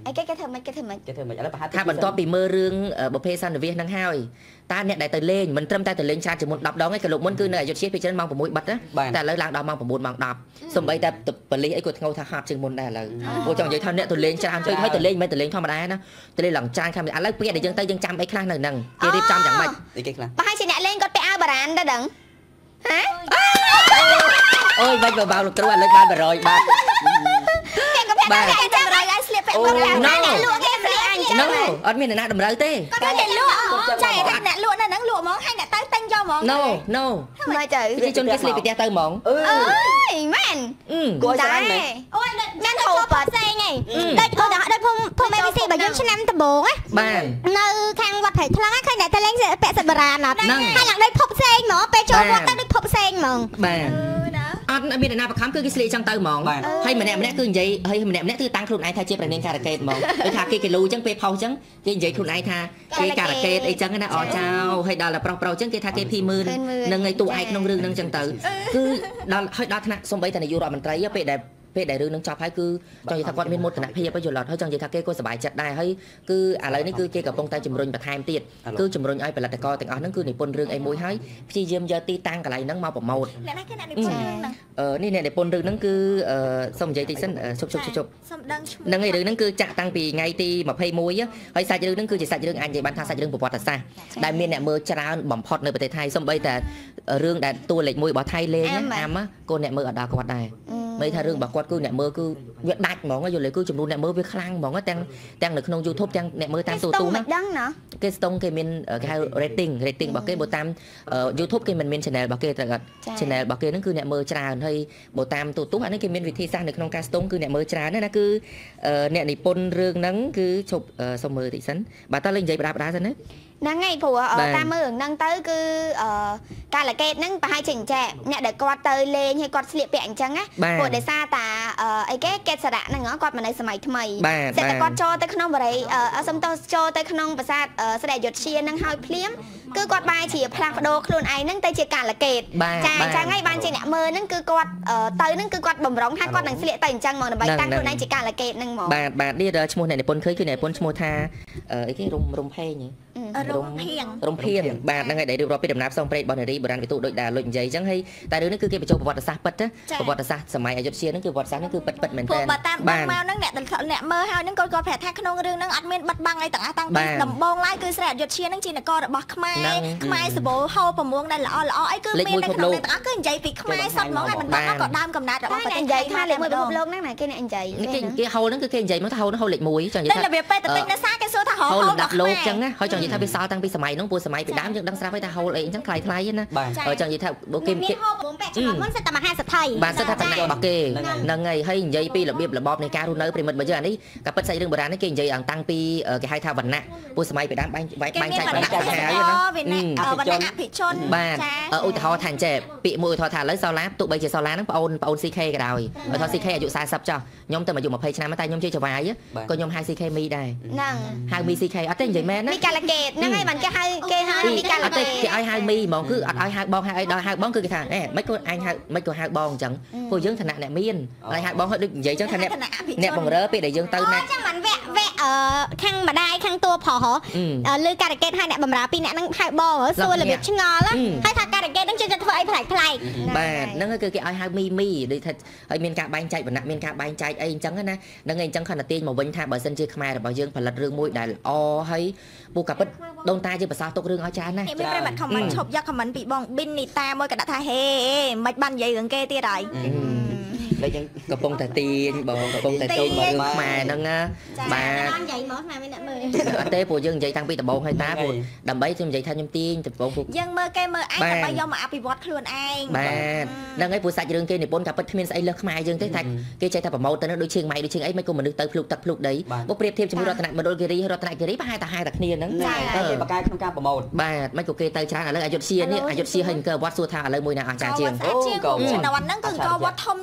អីគេគេធ្វើមិនគេធ្វើមិនគេធ្វើមិនឥឡូវប្រហែលថាបន្ទាប់ពីមើលរឿងបុព្វេសន្និវាសហ្នឹងហើយតើអ្នកដែលទៅលេងមិនត្រឹមតែទៅលេងច្រើនជាងមុនដប់ដងឯងក៏លោកមុនគឺនៅអយុធយាពេលច្រើនម៉ោង6បិទណាតែឥឡូវឡើងដល់ម៉ោង9ម៉ោង10សំបីតែប៉ូលីសអីក៏ធ្ងោថាហត់ជាងមុនដែរឥឡូវព្រោះចង់និយាយថាអ្នកទៅលេងច្រើនពេកហើយទៅលេងមិនទៅលេងធម្មតាណាទៅលេងឡើងចានខាងឥឡូវពេលដែលយើងទៅយើងចាំអីខ្លះនៅហ្នឹងគេរៀបចំយ៉ាងម៉េចអីគេខ្លះប្រហែលជាអ្នកលេងគាត់ពាក់អាវបារានទៅដឹងហ៎អូយបាច់បោកលោកគ្រូឥឡូវបាន100បាត់គេក៏ពាក់តែចម្រៅឲ្យស្លៀកពាក់បារានតែអ្នកលក់គេស្លៀកអញ្ចឹងអត់មានអ្នកណាតម្រូវទេគាត់តែលក់ចៃតែអ្នកលក់នៅហ្នឹងលក់ហ្មងហើយអ្នកទៅទិញយកហ្មង No no មើលទៅគេជនគេស្លៀកពីផ្ទះទៅហ្មងអើយមែនគួរច្រើនមែនអូយមានហូបផ្សេងហីដូចឧទាហរណ៍ដូចភូមិភូមិ A B C បើយើងឆ្នាំដំបងណាបាទនៅខាងវត្តព្រៃថ្លឹងឃើញអ្នកទៅលេងពាក់សិតបារានអត់ហើយឡើងដូចភពផ្សេងហ្មងពេលចូលវត្តទៅដូចភពផ្សេងហ្មងបាទអត់មានអ្នកណាបខំគឺគេស្លៀកចឹងទៅហ្មងហើយម្នាក់ម្នាក់គឺនិយាយហើយម្នាក់ម្នាក់គឺតាំងខ្លួនឯងថាជាប្រនាងការ៉ាកេតហ្មងដូចថាគេគេលូចឹងពេលផុសចឹងគេនិយាយខ្លួនឯងថាគេការ៉ាកេតអីចឹងណាអចៅហើយដល់តែប្រុសប្រុសចឹងគេថាគេភីមឿននឹងឯតួឯកក្នុងរឿងហ្នឹងចឹងទៅគឺដល់ហើយដល់ថ្នាក់សំបីតែនាយករដ្ឋមន្ត្រីពេលដែលពេលដែលរឿងនឹងចប់ហើយគឺចង់និយាយថាគាត់មានមោទនភាពយល់អត់ហើយចង់និយាយថាគេក៏សប្បាយចិត្តដែរហើយគឺឥឡូវនេះគឺគេកំពុងតែជំរុញបន្ថែមទៀតគឺជំរុញឲ្យផលិតករទាំងអស់ហ្នឹងគឺនិពន្ធរឿងអីមួយហើយព្យាយាមយកទីតាំងកន្លែងហ្នឹងមកប្រម៉ូទអ្នកណាគេអ្នកនិពន្ធរឿងហ្នឹងអឺនេះអ្នកនិពន្ធរឿងហ្នឹងគឺសុំនិយាយតិចសិនជប់ជប់ជប់សុំដឹងឈ្មោះហ្នឹងឯងរឿងហ្នឹងគឺចាក់តាំងពីថ្ងៃទី21ហើយសាច់រឿងហ្នឹងគឺជាសាច់រឿងអាចនិយាយបានថាសាច់រឿងប្រវត្តិសាស្ត្រដែលមានអ្នកមើលច្រើនបំផុតនៅប្រទេសថៃសូម្បីតែរឿងដែលតួលេខមួយរបស់ថៃលេងអាមក៏អ្នកមើលអត់ដល់គាត់ដែរមិនថារឿងរបស់គាត់គឺអ្នកមើលគឺវាដាច់ហ្មងយល់ទេគឺចំនួនអ្នកមើលវាខ្លាំងហ្មងទាំងទាំងនៅក្នុង YouTube ទាំងអ្នកមើលតាមទូទូហ្នឹងដឹងណាគេស្ទង់គេមានគេហៅ rating rating របស់គេបើតាម YouTube គេមិនមាន channel របស់គេតែគាត់ channel របស់គេហ្នឹងគឺអ្នកមើលច្រើនហើយបើតាមទូទូអានេះគេមានវិធីសាស្ត្រនៅក្នុងការស្ទង់គឺអ្នកមើលច្រើនណាគឺអ្នកនិពន្ធរឿងហ្នឹងគឺជប់សុំមើលតិចសិនបាទតើលេងនិយាយបដាបដាសិនណាហ្នឹងហើយព្រោះតាមមើលរឿងហ្នឹងទៅគឺការឡាកេតហ្នឹងប្រហែលជាអញ្ចឹងអ្នកដែលគាត់ទៅលេងហើយគាត់ស្លៀកពាក់អញ្ចឹងណាព្រោះដោយសារតាអីគេកេតសារៈហ្នឹងគាត់មកនៅសម័យថ្មីតែតែគាត់ចូលទៅក្នុងបរិយសំតោចូលទៅក្នុងប្រាសាទស្រីអយុធ្យាហ្នឹងហើយភ្លាមគឺគាត់បែរជាផ្លាស់ប្ដូរខ្លួនឯងហ្នឹងទៅជាការឡាកេតចាអញ្ចឹងហើយបានជាអ្នកមើលហ្នឹងគឺគាត់ទៅហ្នឹងគឺគាត់បំរុងថាគាត់នឹងស្លៀកទៅអញ្ចឹងហ្មងដើម្បីតាំងខ្លួនឯងជាការឡាកេតហ្នឹងហ្មងបាទបាទនេះឈ្មោះអ្នកនិពន្ធឃើញគឺអ្នកនិពន្ធឈ្មោះថាអីគេរុំរុំផេងរុំភៀងរុំភៀងបាទហ្នឹងហើយដែលរៀបរាប់ពីដំណើរផ្សងព្រេងរបស់នារីបុរាណវិទូដូចដែលលុយនិយាយអញ្ចឹងហើយតែរឿងនេះគឺគេបញ្ចូលប្រវត្តិសាស្ត្រពិតណាប្រវត្តិសាស្ត្រសម័យអយុធយាហ្នឹងគឺប្រវត្តិសាស្ត្រហ្នឹងគឺពិតពិតមែនតើបាទតាមបងមកហ្នឹងអ្នកអ្នកមើលហើយហ្នឹងគាត់គាត់ប្រាប់ថាក្នុងរឿងហ្នឹងអត់មានបិទបាំងអីទាំងអស់តាំងពីដំបូងឡើយគឺស្រីអយុធយាហ្នឹងជានគររបស់ខ្មែរខ្មែរសបោហោប្រមងដែលល្អល្អអីគឺមាននៅក្នុងទាំងអស់គឺនិយាយពីខ្មែរសតហ្មងហើយបន្តមកក៏ដើមកំណើតរបស់ប្រទេសនិយាយថាលេខមួយពិភពលោកហ្នឹងណាគេអ្នកនិយាយគេគេហោហ្នឹងគឺគេនិយាយមកថាហោហោលេខ1ចង់និយាយថាតែវាពេលទៅទិញនៅសាគេសួរថាហោហោលំដាប់លោកអញ្ចឹងណាហើយចង់និយាយថាវាសល់តាំងពីសម័យហ្នឹងព្រោះសម័យពីដើមយើងដឹងស្រាប់ហើយថាហូលអីអញ្ចឹងខ្លាយខ្លាយណាហើយចង់និយាយថាបើគេមានហូលព្រមពាក់ឆ្នាំមុនសិតតែមហាសទ្ធិបាទសិតថាតំណែងរបស់គេហ្នឹងហើយហើយនិយាយពីរបៀបរបបនៃការរស់នៅប្រិមិត្តបើយើងអានេះក៏ពិតសាច់រឿងបុរាណនេះគេនិយាយអង្គតាំងពីគេហៅថាវណ្ណៈព្រោះសម័យពីដើមបែងបែងចែកវណ្ណៈទៅហើយណាវណ្ណៈអភិជនបាទឧទាហរណ៍ថាអញ្ចេះពាក្យមួយឧទាហរណ៍ថាឥឡូវសឡាទោះបីជាសឡាហ្នឹងប្អូនប្អូន ซี เค ក៏ដោយឧទាហរណ៍ ซี เค អាយុ40ចុះខ្ញុំទៅអាយុ20ឆ្នាំតែខ្ញុំជាចវាយក៏ខ្ញុំហៅ ซี เค មីដែរហ្នឹងហៅមី ซี เค អត់ទេនិយាយមែនណាមីកាឡាកេតហ្នឹងហើយមិនគេហៅគេហៅមីកាឡាកេតគេឲ្យហៅមីហ្មងគឺអត់ឲ្យហៅបងហៅអីដល់ហៅបងគឺគេថាអេមិនក៏អញហៅមិនក៏ហៅបងអញ្ចឹងព្រោះយើងឋានៈអ្នកមានហើយហៅបងហើយដូចនិយាយអញ្ចឹងថាអ្នកអ្នកបង្រើពេលដែលយើងទៅណាអញ្ចឹងមិនវគ្គវគ្គអឺខាងម្ដាយខាងតួប្រុសលើការ៉ាកេតឲ្យអ្នកបម្រើពីអ្នកហ្នឹងហៅបងសួររបៀបឆ្ងល់ហើយថាការ៉ាកេតហ្នឹងជិះទៅធ្វើអីប្លែកប្លែកបាទហ្នឹងគឺគេឲ្យហៅមីមីដូចថាហើយមានការបែងចែកវណ្ណៈមានការបែងចែកអីអញ្ចឹងណាហ្នឹងឯងអញ្ចឹងខណៈទាញមកវិញថាបើសិនជាខ្មែររបស់យើងផលិតរឿងមួយដែលល្អហើយពូកាពិតដូនតាយើងភាសាទុករឿងឲ្យច្រើនណាស់មានប្រិមត្តខមមិនឈប់យកខមមិនពីបងប៊ីននីតាមួយក៏ដាក់ថាហេមិនបាននិយាយរឿងគេទៀតហើយដូចយើងកំពុងតែទាញបងកំពុងតែទូមករឿងខ្មែរហ្នឹងណាបាទនិយាយមកខ្មែរមានអ្នកមើលអត់ទេព្រោះយើងនិយាយតាំងពីដំបូងហើយតាព្រោះដើម្បីខ្ញុំនិយាយថាខ្ញុំទាញដំបូងពួកយើងមើលគេមើលឯងដើម្បីយកមកអភិវឌ្ឍខ្លួនឯងបាទហ្នឹងហើយព្រោះសាច់រឿងគេនិពន្ធក៏ពិតគ្មានស្អីលើខ្មែរយើងទេថាគេចេះតែប្រម៉ូទទៅនឹងដូចជើងម៉ៃដូចជើងអីមិនក៏មនុស្សទៅភ្លុកទឹកភ្លុកដីបើប្រៀបធៀបជាមួយរតនមណ្ឌលគិរីរតនគិរីប្រហែលតែហៅតែគ្នាហ្នឹងគេបកកាយក្នុងការប្រម៉ូទបាទមិនក៏គេទៅច្រើនឥឡូវអយុធ្យានេះអយុធ្យាហើយអង្គរវត្តសួរថាឥឡូវមួយណាអស្ចារ្យជាងអូកោជំនាន់ហ្នឹងគឺអង្គរវត្តធំជាងគេបង្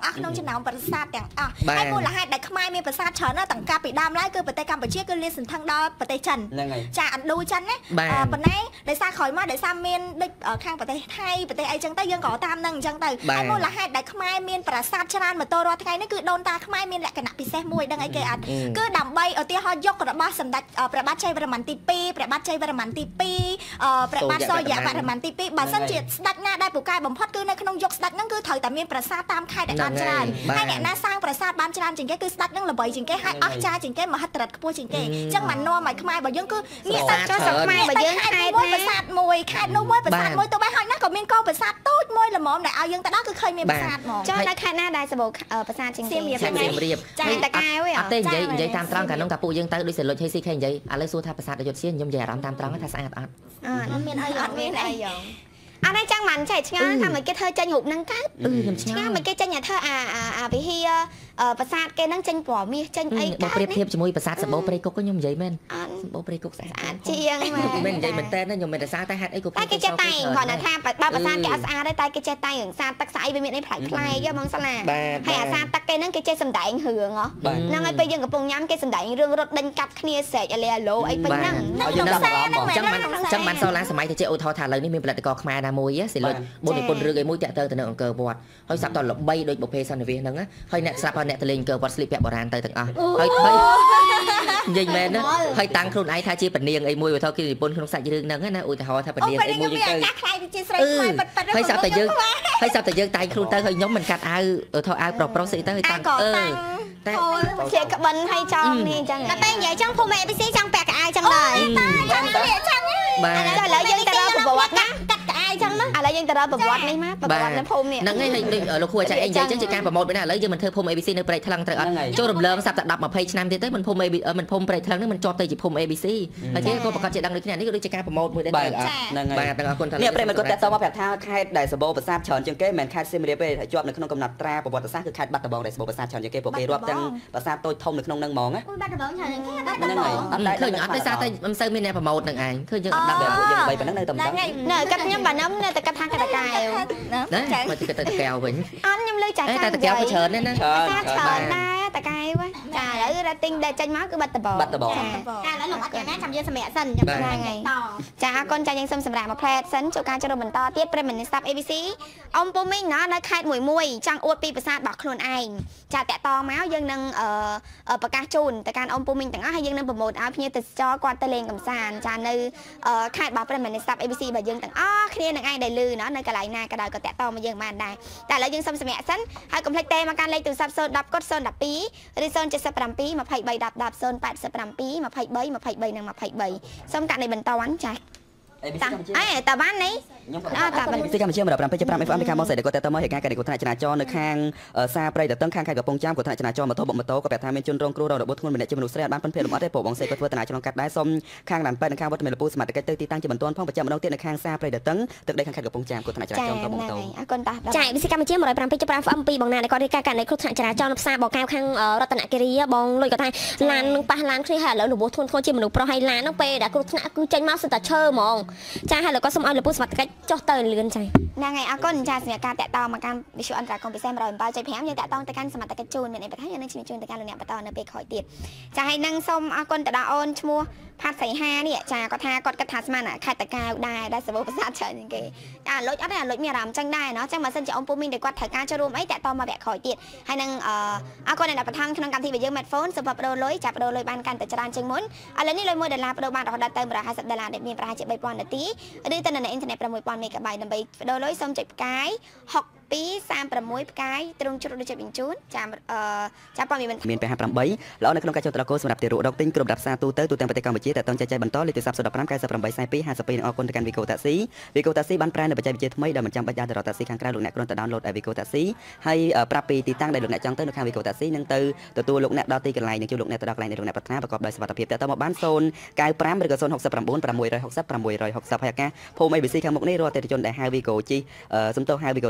អស់ក្នុងចំណោមប្រាសាទទាំងអស់ហើយមូលហេតុដែលខ្មែរមានប្រាសាទច្រើនណាស់ទាំងកាលពីដើមឡើយគឺប្រទេសកម្ពុជាគឺលាតសន្ធឹងដល់ប្រទេសចិនចាឥណ្ឌូចិនណាប៉ុន្តែដោយសារក្រោយមកដោយសារមានដូចខាងប្រទេសថៃប្រទេសអីចឹងទៅយើងក៏តាមនឹងអញ្ចឹងទៅហើយមូលហេតុដែលខ្មែរមានប្រាសាទច្រើនមកទល់រាល់ថ្ងៃនេះគឺដូនតាខ្មែរមានលក្ខណៈពិសេសមួយដឹងអីគេអត់គឺដើម្បីឧទាហរណ៍យករបស់សម្ដេចព្រះបាទជ័យវរ្ម័នទីពីរព្រះបាទជ័យវរ្ម័នទីពីរព្រះបាទសូរ្យវរ្ម័នទីពីរបើសិនជាស្ដេចណាដែលពូកែបំផុតគឺនៅក្នុងយុគស្ដេចហ្នឹងគឺត្រូវតែមានប្រាសាទតាមខេត្តដែលបានច្រើនហើយអ្នកណាសាងប្រាសាទបានច្រើនជាងគេគឺស្ដេចហ្នឹងល្បីជាងគេហើយអស្ចារ្យជាងគេមហិទ្ធិឫទ្ធិខ្ពស់ជាងគេអញ្ចឹងមិននាំឲ្យខ្មែរបើយើងគឺងាកទៅចុះស្រុកខ្មែរបើយើងខេត្តមួយប្រាសាទមួយខេត្តនោះមួយប្រាសាទមួយទៅបែរហើយណាក៏មានកោប្រាសាទតូចមួយល្មមដែលឲ្យយើងទៅដល់គឺឃើញមានប្រាសាទហ្មងចុះនៅខេត្តណាដែលសម្បូរប្រាសាទជាងគេសៀមរាបចាតកែវអត់ទេនិយាយនិយាយតាមត្រង់កាលនោះតាពួកយើងទៅដូចសិលុចហេស៊ីខេនិយាយឥឡូវសួរថាប្រាសាទយុទ្ធសៀនខ្ញុំនិយាយអារម្មណ៍តាមត្រង់ថាស្អាតអត់អត់មានអីអត់មានអីយ៉ាងអត់ទេចឹងមិនចេះឆ្ងល់ថាមិនគេធ្វើចេញរូបហ្នឹងកើតខ្ញុំឆ្ងល់មិនគេចេញធ្វើអាអាវិហារប្រាសាទគេហ្នឹងចេញពណ៌មាសចេញអីបើប្រៀបធៀបជាមួយប្រាសាទសម្បូរព្រៃគុកខ្ញុំនិយាយមែនសម្បូរព្រៃគុកស្អាតជាងមែននិយាយមែនតើខ្ញុំមិនតែសារតែហេតុអីក៏តែគេចេះតែគាត់ថាបើប្រាសាទគេអត់ស្អាតទេតែគេចេះតែរឿងសាទឹកស្អីវាមានអីប្លែកប្លែកហ្មងសាឡាហើយអាសាទឹកគេហ្នឹងគេចេះសម្ដែងរឿងហ្នឹងហើយពេលយើងកំពុងញ៉ាំគេសម្ដែងរឿងរត់ដេញកាប់គ្នាស្រែកអាឡេអាឡូអីពេញហ្នឹងហ្នឹងខ្សែហ្នឹងចឹងមិនចឹងមិនសូឡាសម័យទៅជាឧទាហរណ៍ថាឥឡូវនេះមានផលិតករខ្មែរណាមួយសិលុចបុណ្យគុណរឿងអីមួយតាក់ទងទៅនឹងអង្គរវត្តហើយសាប់តល្បីដូចបុព្វេសន្និវាសហ្នឹងហើយអ្នកស្រាប់ហើយអ្នកទៅលេងអង្គរវត្តស្លៀកពាក់បុរាណទៅទាំងអស់ហើយហើយនិយាយមែនណាហើយតាំងខ្លួនឯងថាជាពនាងអីមួយឧទាហរណ៍គេនិពន្ធក្នុងសាច់រឿងហ្នឹងណាឧទាហរណ៍ថាពនាងអីមួយយើងទៅហើយសាប់តែយើងហើយសាប់តែយើងតែងខ្លួនទៅហើយខ្ញុំមិនកាត់អាវឧទាហរណ៍អាវប្រុសប្រុសស្អីទៅហើយតាំងអឺតែជាក្បិនហើយចងនេះអញ្ចឹងតែពេលនិយាយចឹងភូមិ អេ ប៊ី ស៊ី ចង់ពាក់កៅអៅចឹងដែរតែចឹងនេះចឹងបាទឥឡូវយើងទៅរកប្រវត្តិណាកាត់កៅអៅចឹងណាឥឡូវយើងទៅរកប្រវត្តិនេះមកប្រវត្តិនៅភូមិនេះហ្នឹងហើយលោកគ្រូអាចារ្យអីនិយាយចឹងជាការប្រម៉ូទវិញណាឥឡូវយើងមិនធ្វើភូមិ អេ ប៊ី ស៊ី នៅព្រៃថ្លឹងត្រូវអត់ចូលរំលងសាប់តែដប់ម្ភៃឆ្នាំទៀតទៅមិនភូមិមិនភូមិព្រៃថ្លឹងនេះមិនជាប់ទៅជាភូមិ អេ ប៊ី ស៊ី ហើយគេក៏ប្រកាសជាដឹងដូចគ្នានេះក៏ដូចជាការប្រម៉ូទមួយដែរបាទហ្នឹងហើយបាទអរគុណថានេះព្រៃមិនគាត់តែតមកប្រាប់ថាខេត្តដែលសម្បូរប្រាសាទច្រើនជាងគេមិនមែនខេត្តសៀមរាបទេជាប់នៅក្នុងកំណត់ត្រាប្រវត្តិសាស្ត្រគឺខេត្តបាត់ដំបងដែលសម្បូរប្រាសាទច្រើនជាងគេពួកគេរាប់ទាំងប្រាសាទតូចធំនៅក្នុងហ្នឹងហ្មងណាបាត់ដំបងច្រើនជាងគេបាត់ដំបងអត់ឃើញអត់ទេសារតែមិនសូវមានអ្នកប្រម៉ូទនឹងឯងឃើញយើងអត់ដឹងពួកយើងបីប៉ុណ្ណឹងនៅតែមិនដឹងនៅកាត់ខ្ញុំបាទខ្ញុំនៅតែកាត់ថាកាត់តកែវណាមកទៅកាត់តកែវវិញអត់ខ្ញុំលើចាស់តែតកែវក៏ច្រើនដែរណាច្រើនដែរតកែវចាឥឡូវ rating ដែលចេញមកគឺបាត់ដំបងបាត់ដំបងចាឥឡូវលោកអត់យ៉ាងណាចាំយើងសម្រាប់សិនចាំហ្នឹងហើយចាអរគុណចាយើងសូមសម្រាប់មួយផ្លែតសិនជួបការចូលរួមបន្តទៀតប្រិមនិស្តាប់ អេ ប៊ី ស៊ី អ៊ំពូមីងណានៅខេត្តមួយមួយចង់អួតពីប្រាសាទរបស់ខ្លួនឯងចាតាក់តមកយើងនឹងប្រកាសជូនទៅកាន់អ៊ំពូមីងទាំងអស់ហើយយើងនឹងប្រម៉ូទឲ្យភ្ញៀវទេសចរគាត់ទៅលេងកម្សាន្តចានៅខេត្តរបស់ប្រិមនិស្តាប់ អេ ប៊ី ស៊ី របស់យើងទាំងអស់គ្នានឹងឯងដែលលឺណានៅកន្លែងណាក៏ដោយក៏តាក់តមកយើងបានដែរតែឥឡូវយើងសូមសម្រាប់សិនហើយកុំភ្លេចទេមកកាន់លេខទូរស័ព្ទ ศูนย์ ដប់ កด ศูนย์ ដប់ ពីរ ឬ ศูนย์ เจ็ด เจ็ด เจ็ด ยี่สิบ ยี่สิบ ដប់ ដប់ ศูนย์ แปด เจ็ด ยี่สิบ ยี่สิบ ยี่สิบ ยี่สิบ និង ยี่สิบ សូមកាត់នៃបន្តចា៎អេតើបាននេះខ្ញុំក៏តាបានពីកម្ពុជាមកដល់ប្រាំ 5 អេហ្វ អេម ពីខាងមកស្អីដែលគាត់តែមកហេតុការណ៍ការគាត់ថ្នាក់ចរាចរណ៍នៅខាងសាព្រៃតតឹងខាងខេត្តកំពង់ចាមគាត់ថ្នាក់ចរាចរណ៍ម៉ូតូបុកម៉ូតូគាត់ប្រាប់ថាមានជនរងគ្រោះរងរបួសធ្ងន់ម្នាក់ជាមនុស្សស្រីអត់បានពិនភេទលំអត់ទេពួកបងស្រីគាត់ធ្វើតាឆ្លងកាត់ដែរសូមខាងដានពេទ្យនិងខាងវត្តមានលពូសមត្ថកិច្ចទៅទីតាំងជាបន្ទាន់ផងបញ្ជាក់ម្ដងទៀតនៅខាងសាព្រៃតតឹងទឹកដីខាងខេត្តកំពង់ចាមគាត់ថ្នាក់ចរាចរណ៍ទៅម៉ូតូអរគុណតាចាពីកម្ពុជាមកដល់ប្រាំ 5 អេហ្វ អេម ពីបងណាដែលគាត់រៀបការកាន់នៅគ្រោះថ្នាក់ចរាចរណ៍នៅផ្សារបកកៅខាងរតនគិរីបងលុយគាត់ថាឡាននឹងប៉ះឡានគ្នាហើយឥឡូវរបួសធ្ងន់ធ្ងរជាមនុស្សប្រុសហើយឡានហ្នឹងពេលដែលគ្រោះថ្នាក់គឺចេញមកសិតតែឈើហ្មងចាហើយគាត់សូមឲ្យលពូសមត្ថកិច្ចចុះទៅលឿនចាហ្នឹងហើយអរគុណចាសម្រាប់ការតាក់ទងមកកាន់វិទ្យុអន្តរកម្មពិសេស một không bảy ចុច 5 យើងតាក់ទងទៅកាន់សមត្ថកិច្ចជូនមានអីបន្តយើងនឹងជំរាបជូនទៅកាន់លោកអ្នកបន្តនៅពេលក្រោយទៀតចាហើយនឹងសូមអរគុណទៅដល់អូនឈ្មោះផាត់សៃហានេះចាគាត់ថាគាត់គិតថាស្មានខេត្តតកែវដែរដែលសម្បូរប្រាសាទច្រើនជាងគេចាលុចអត់ទេលុចមានអារម្មណ៍ចឹងដែរเนาะចឹងបើសិនជាអង្គពូមីងដែលគាត់ត្រូវការចូលរួមអីតាក់ទងមកវគ្គក្រោយទៀតហើយនឹងអរគុណអ្នកបន្ថែមក្នុងកម្មវិធីរបស់យើង Smartphone សម្រាប់បដូរលុយចាប់បដូរលុយបានកាន់តែច្រើនជាងមុនឥឡូវនេះលុយមួយដុល្លារបដូរបានរហូតដល់ទៅone hundred fiftyដុល្លារដែលមានប្រហែលជាthree thousandនាទីឬទៅនៅអ៊ីនធឺណិតsix thousandមេហ្គាបៃតដើម្បីបដូរលុយសូមចុចផ្កាយsix two three sixផ្កាយត្រង់ជ្រុលដូចបញ្ជូនចាំអឺចាំព័ត៌មានមានeightល្អនៅក្នុងការចូលត្រកូលសម្រាប់ទារករកទិញគ្រប់រាប់សារទូទៅទូទាំងប្រទេសកម្ពុជាតែតង់ចែកចាយបន្តលេខទូរស័ព្ទ ศูนย์ หนึ่ง ห้า เก้า แปด สี่ สี่ ห้า two និងអរគុណទៅកាន់ Vigo Taxi Vigo Taxi បានប្រែនៅបច្ចេកវិទ្យាថ្មីដែលមិនចាំបាច់ដើរទៅរក Taxi ខាងក្រៅលោកអ្នកគ្រាន់តែ download ឲ្យ Vigo Taxi ហើយប្រាប់ពីទីតាំងដែលលោកអ្នកចង់ទៅនៅខាង Vigo Taxi នឹងទៅទទួលលោកអ្នកដល់ទីកន្លែងនឹងជួបលោកអ្នកទៅដល់កន្លែងដែលលោកអ្នកប្រាថ្នាប្រកបដោយសុវត្ថិភាពតើតើមកបានศูนย์ เก้า ห้า ឬក៏ศูนย์ หก หก หก หก หก หก หก หก หก ហើយអាកាសភូមិ អេ ប៊ី ស៊ី ខាងមុខនេះរាល់អតិថិជនដែលហៅ Vigo ជិះសំទោសហៅ Vigo Taxi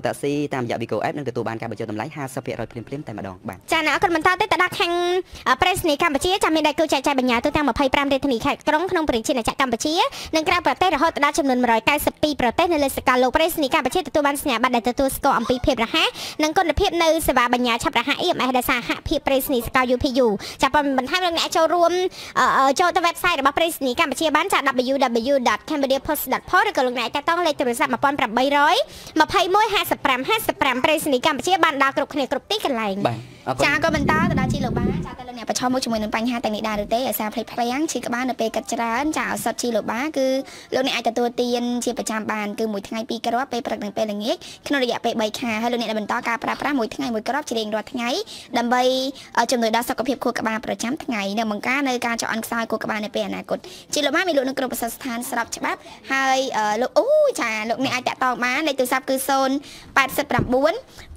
តាមរយៈ Vigo App នឹងទទួលបានការបញ្ចុះតម្លៃ ห้าสิบเปอร์เซ็นต์ ភ្លាមៗតែម្ដងបាទចាអ្នកអរគុណបន្តទៅដល់ខាងប្រេសនីកម្ពុជាចាំមានដៃគូចែកចាយបញ្ញាទូទាំងยี่สิบห้าរាជធានីខេត្តក្រុងក្នុងប្រជាជាតិកម្ពុជានិងក្រៅប្រទេសរហូតដល់ចំនួនone hundred ninety-twoប្រទេសនៅលើសកលលោកប្រេសនីកម្ពុជាទទួលបានសញ្ញាបត្រដែលទទួលស្គាល់អំពីភាពរហ័សនិងគុណភាពនៅសេវាបញ្ញាឆាប់រហ័ស E M S ដែលសហភាពប្រេសនីសកល U P U ចាប់បានបន្ថែមលោកអ្នកចូលរួមចូលទៅ website របស់ប្រេសនីកម្ពុជាបានចា double-u double-u double-u dot cambodia post dot po ឬក៏លោកអ្នកតាក់ទងលេខទូរស័ព្ទone eight hundred twenty-one fifty-five fifty-fiveប្រេសនីកម្ពុជាបានដល់គ្រប់គ្នាគ្រប់ទីកន្លែងចាក៏បន្តទៅដល់ជីលោកបាចាទៅលោកអ្នកប្រឈមមុខជាមួយនឹងបញ្ហាទាំងនេះដែរឬទេឲ្យសារផ្លេចផ្លាំងជីក្បាលនៅពេលកាត់ច្រើនចាឱសថជីលោកបាគឺលោកអ្នកអាចទទួលទានជាប្រចាំបានគឺមួយថ្ងៃពីរគ្រាប់ពេលព្រឹកនិងពេលល្ងាចក្នុងរយៈពេលthreeខែហើយលោកអ្នកបន្តការប្រើប្រាស់មួយថ្ងៃមួយគ្រាប់ជារៀងរាល់ថ្ងៃដើម្បីជំនួយដល់សុខភាពខួរក្បាលប្រចាំថ្ងៃនិងបង្ការនៅការចុះអន់ខ្សោយខួរក្បាលនៅពេលអនាគតជីលោកបាមានលោកនៅគ្រប់ប្រសិទ្ធស្ថានស្របច្បាប់ហើយលោកអូចាលោកអ្នកអាចតាក់ទងបានលេខទូរស័ព្ទគឺzero eight nine two one six six one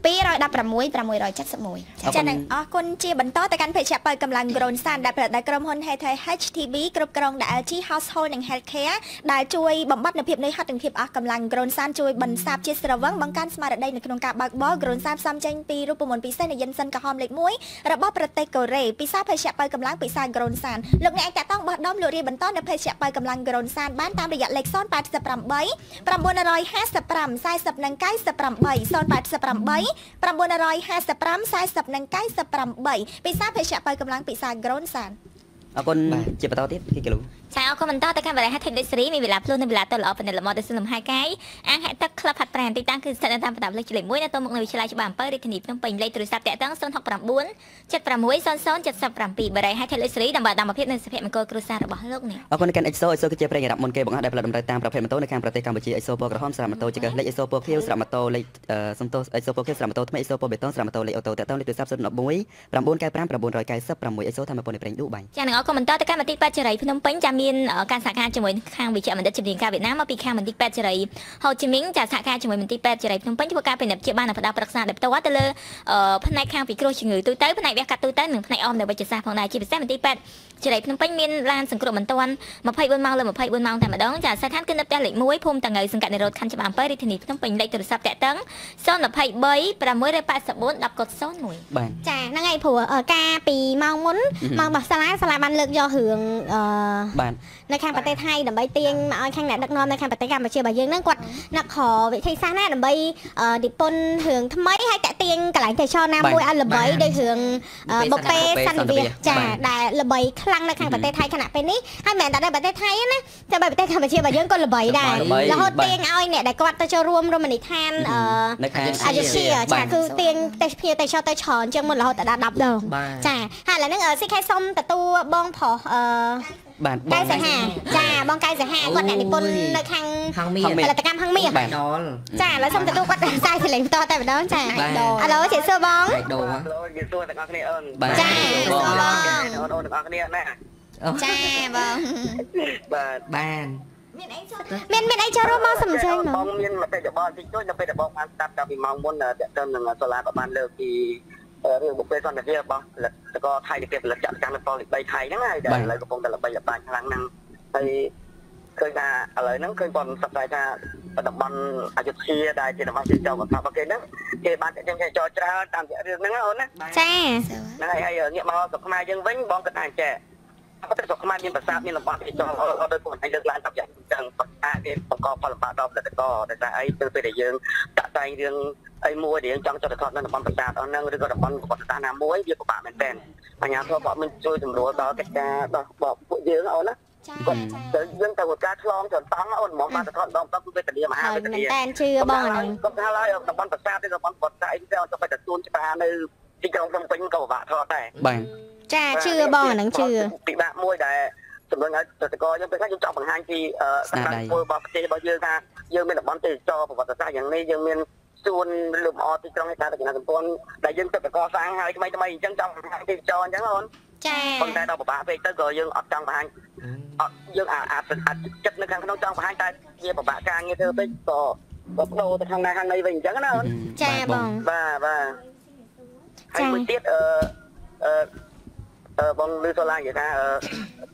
six one ចា៎អរគុណជាបន្តទៅកាន់ភេសជ្ជៈបើកម្លាំងក្រុនសានដែលប្រដៅក្រុមហ៊ុន H T B គ្រប់គ្រងដោយ L G Household និង Healthcare ដែលជួយបំបត្តិនូវភាពនឿយហត់និងភាពអស់កម្លាំងក្រុនសានជួយបន្សាបជាតិស្រវឹងបង្កើនស្មារតីនៅក្នុងការបើកបរក្រុនសានផ្សំចេញពីរូបមន្តពិសេសនៃយិនសិនក្រហមលេខoneរបស់ប្រទេសកូរ៉េពិសាភេសជ្ជៈបើកម្លាំងពិសាក្រុនសានលោកអ្នកអាចតាក់ទងបោះដុំលោករៀបបន្តនៅភេសជ្ជៈបើកម្លាំងក្រុនសានបានតាមរយៈលេខzero eight eight eight nine five five fortyនិងninety-eight zero eight eight eight nine five fortyនិងninety-eightពិសាភេសជ្ជៈបើកម្លាំងពិសាក្រុនសានអរគុណជាបន្តទៀតគីគីឡូចាអរគុណបន្តទៅកាន់បរិយាកាស Luxury មានវិឡាភ្លុះនិងវិឡាតលល្អបណ្ឌិតលំអទៅសលំហែកាយអាងហែកទឹក Club ហាត់ប្រាណទីតាំងគឺស្ថិតនៅតាមបណ្ដាលេខលេខoneនៅទៅមុខនៅវិទ្យាល័យច្បារអំពៅរាជធានីភ្នំពេញលេខទូរស័ព្ទតាក់ទងzero six nine seven six six zero zero seven sevenបរិយាកាស Luxury ដើម្បីតាមភាពនិងសុភមង្គលគ្រួសាររបស់លោកនេះអរគុណកាន់ Exo Exo គឺជាប្រេងរ៉ាប់មុនគេបង្អស់ដែលផលិតតម្រូវតាមប្រភេទម៉ូតូនៅខាងប្រទេសកម្ពុជា Exo ពណ៌ក្រហមស្រាប់ម៉ូតូជាកលេខ Exo ពណ៌ខៀវស្រាប់ម៉ូតូលេខសំទោស Exo ពណ៌ខៀវស្រាប់ម៉ូតូថ្មី Exo ពណ៌បេតុងស្រាប់ម៉ូតូលេខអូតូតាក់ទងលេខទូរស័ព្ទzero one nine nine five nine nine six six Exo ថាម៉ូតូនៃប្រេងឌូបាញ់ចានឹងអរគុណបន្តទៅកាន់មន្ទីរពេទ្យចរិយភ្នំពេញចាមានការសហការជាមួយខាងវិជ្ជាបណ្ឌិតជំនាញការវៀតណាមមកពីខាងមន្ទីរពេទ្យចរិយហូជីមិញចាសហការជាមួយមន្ទីរពេទ្យចរិយភ្នំពេញធ្វើការពិនិត្យជាបាននិងផ្ដល់ប្រឹក្សាដោយផ្ទាល់ទៅលើផ្នែកខាងពិគ្រោះជំងឺទូទៅផ្នែកវះកាត់ទូទៅនិងផ្នែកអមនៅវិទ្យាសាស្ត្រផងដែរជាពិសេសមន្ទីរពេទ្យចរិយភ្នំពេញមានឡានសង្គ្រោះបន្ទាន់twenty-fourម៉ោងលើtwenty-fourម៉ោងតែម្ដងចាស្ថានគឺនៅផ្ទះលេខoneភូមិតងៅសង្កាត់និរោធខណ្ឌច្បារអំពៅរាជធានីភ្នំពេញលេខទូរស័ព្ទតាក់ទងzero two three six eight four eight four one zero one បាទចាហ្នឹងហើយព្រោះការពីម៉ោងមុនម៉ោងរបស់សាលាសាលាបានលើកយករឿងអឺបាទនៅខាងប្រទេសថៃដើម្បីទាញមកឲ្យខាងអ្នកដឹកនាំនៅខាងប្រទេសកម្ពុជារបស់យើងហ្នឹងគាត់nakខវិធីសាស្ត្រណាដើម្បីនិពន្ធរឿងថ្មីឲ្យតាក់ទាញកន្លែងទេសចរណាមួយឲ្យល្បីដោយរឿងបុពេសន្និវាសចាដែលល្បីខ្លាំងនៅខាងប្រទេសថៃខណៈពេលនេះហើយមិនមែនតែនៅប្រទេសថៃណាតែប្រទេសកម្ពុជារបស់យើងក៏ល្បីដែររហូតទាញឲ្យអ្នកដែលគាត់ទៅចូលរួមរមណីយដ្ឋាននៅខាងអាយជាចាគឺទាញទេសភៀទេសចរទៅច្រើនជាងមុនរហូតដល់tenដងចាហើយឥឡូវហ្នឹងស៊ីខេសុំទទួលបងប្រុសអឺបាទកែសហាចាបងកែសហាគាត់អ្នកនិពន្ធនៅខាងហងមាសផលិតកម្មហងមាសបាទដល់ចាឥឡូវសុំទទួលគាត់ផ្សាយលេងបន្តតែម្ដងចាអាឡូជិះសួរបងដូរជិះសួរទាំងអស់គ្នាអូនចាសួរបងអូនអូនទាំងអស់គ្នាណាចាបងបាទបានមានអីមានមានអីចូលរួមមកសំជិញបងមានមតិយោបល់តិចតួចនៅពេលដែលបងបានស្ដាប់តាំងពីម៉ោងមុនតើតើនឹងសាលាក៏បានលើកពីរឿងបុព្វេសន្និវាសរបស់ផលិតករថៃនៃភាពផលិតចាក់កម្មនៅផលិតបីថៃហ្នឹងហើយដែលឥឡូវកំពុងតែល្បីល្បាញខ្លាំងហ្នឹងហើយឃើញថាឥឡូវហ្នឹងឃើញបងសប្តាហ៍ថាតំបន់អយុធ្យាដែលជាតំបន់ទេសចរណ៍របស់គេហ្នឹងគេបានចាក់ចេញចោលច្រើនតាមរយៈរឿងហ្នឹងអូនណាចាហ្នឹងហើយហើយងាកមកស្រុកខ្មែរយើងវិញបងគាត់ថាអញ្ចឹងអត់ទៅស្រុកខ្មែរមានប្រាសាទមានតំបន់ទេសចរណ៍អត់ដោយខ្លួនឯងលើកឡើងតាមយ៉ាងចឹងគាត់ថាគេបង្កផលលំបាកដល់ផលិតករដោយសារអីទៅពេលដែលយើងតាក់តែងរឿងអីមួយដែលយើងចង់ចុះទៅថតនៅតំបន់ប្រាសាទអស់ហ្នឹងឬក៏តំបន់ប្រវត្តិសាស្ត្រណាមួយវាពិបាកមែនទែនបញ្ញាធម៌គាត់មិនជួយសម្រួលដល់កិច្ចការដល់ពួកយើងអូនណាគាត់ទៅយើងទៅការឆ្លងច្រើនតង់អូនហ្មងបានទៅថតដងទៅគឺវេទនាមហាវេទនាមែនតែជឿបងហ្នឹងគាត់ថាឡើយតំបន់ប្រាសាទឬតំបន់ប្រវត្តិសាស្ត្រអីទៅទៅទៅទួនច្បារនៅទីក្រុងភ្នំពេញក៏ពិបាកថតដែរបាទចាជឿបងហ្នឹងជឿពិបាកមួយដែលសម្រាប់ឲ្យប្រតិករយើងពេលខ្លះយើងចង់បង្ហាញពីសម្រាប់ពលរបស់ប្រទេសរបស់យើងថាយើងមានតំបន់ទេសចរប្រវត្តិសាស្ត្រយ៉ាងនេះយើងមានសួនលំអទីក្រុងឯកសាររចនាសម្ព័ន្ធដែលយើងទៅប្រកបសាងហើយថ្មីថ្មីអញ្ចឹងចង់បង្ហាញទេសចរអញ្ចឹងអូនចាប៉ុន្តែដល់ពិបាកពេកទៅក៏យើងអត់ចង់បង្ហាញអត់យើងអាចអាចចិត្តនៅខាងក្នុងចង់បង្ហាញតែវាពិបាកការងារធ្វើពេកក៏ក៏បដូរទៅខាងណាខាងណីវិញអញ្ចឹងណាអូនចាបងបាទបាទហើយមួយទៀតអឺអឺអឺបងលឺសូឡានិយាយថាអឺ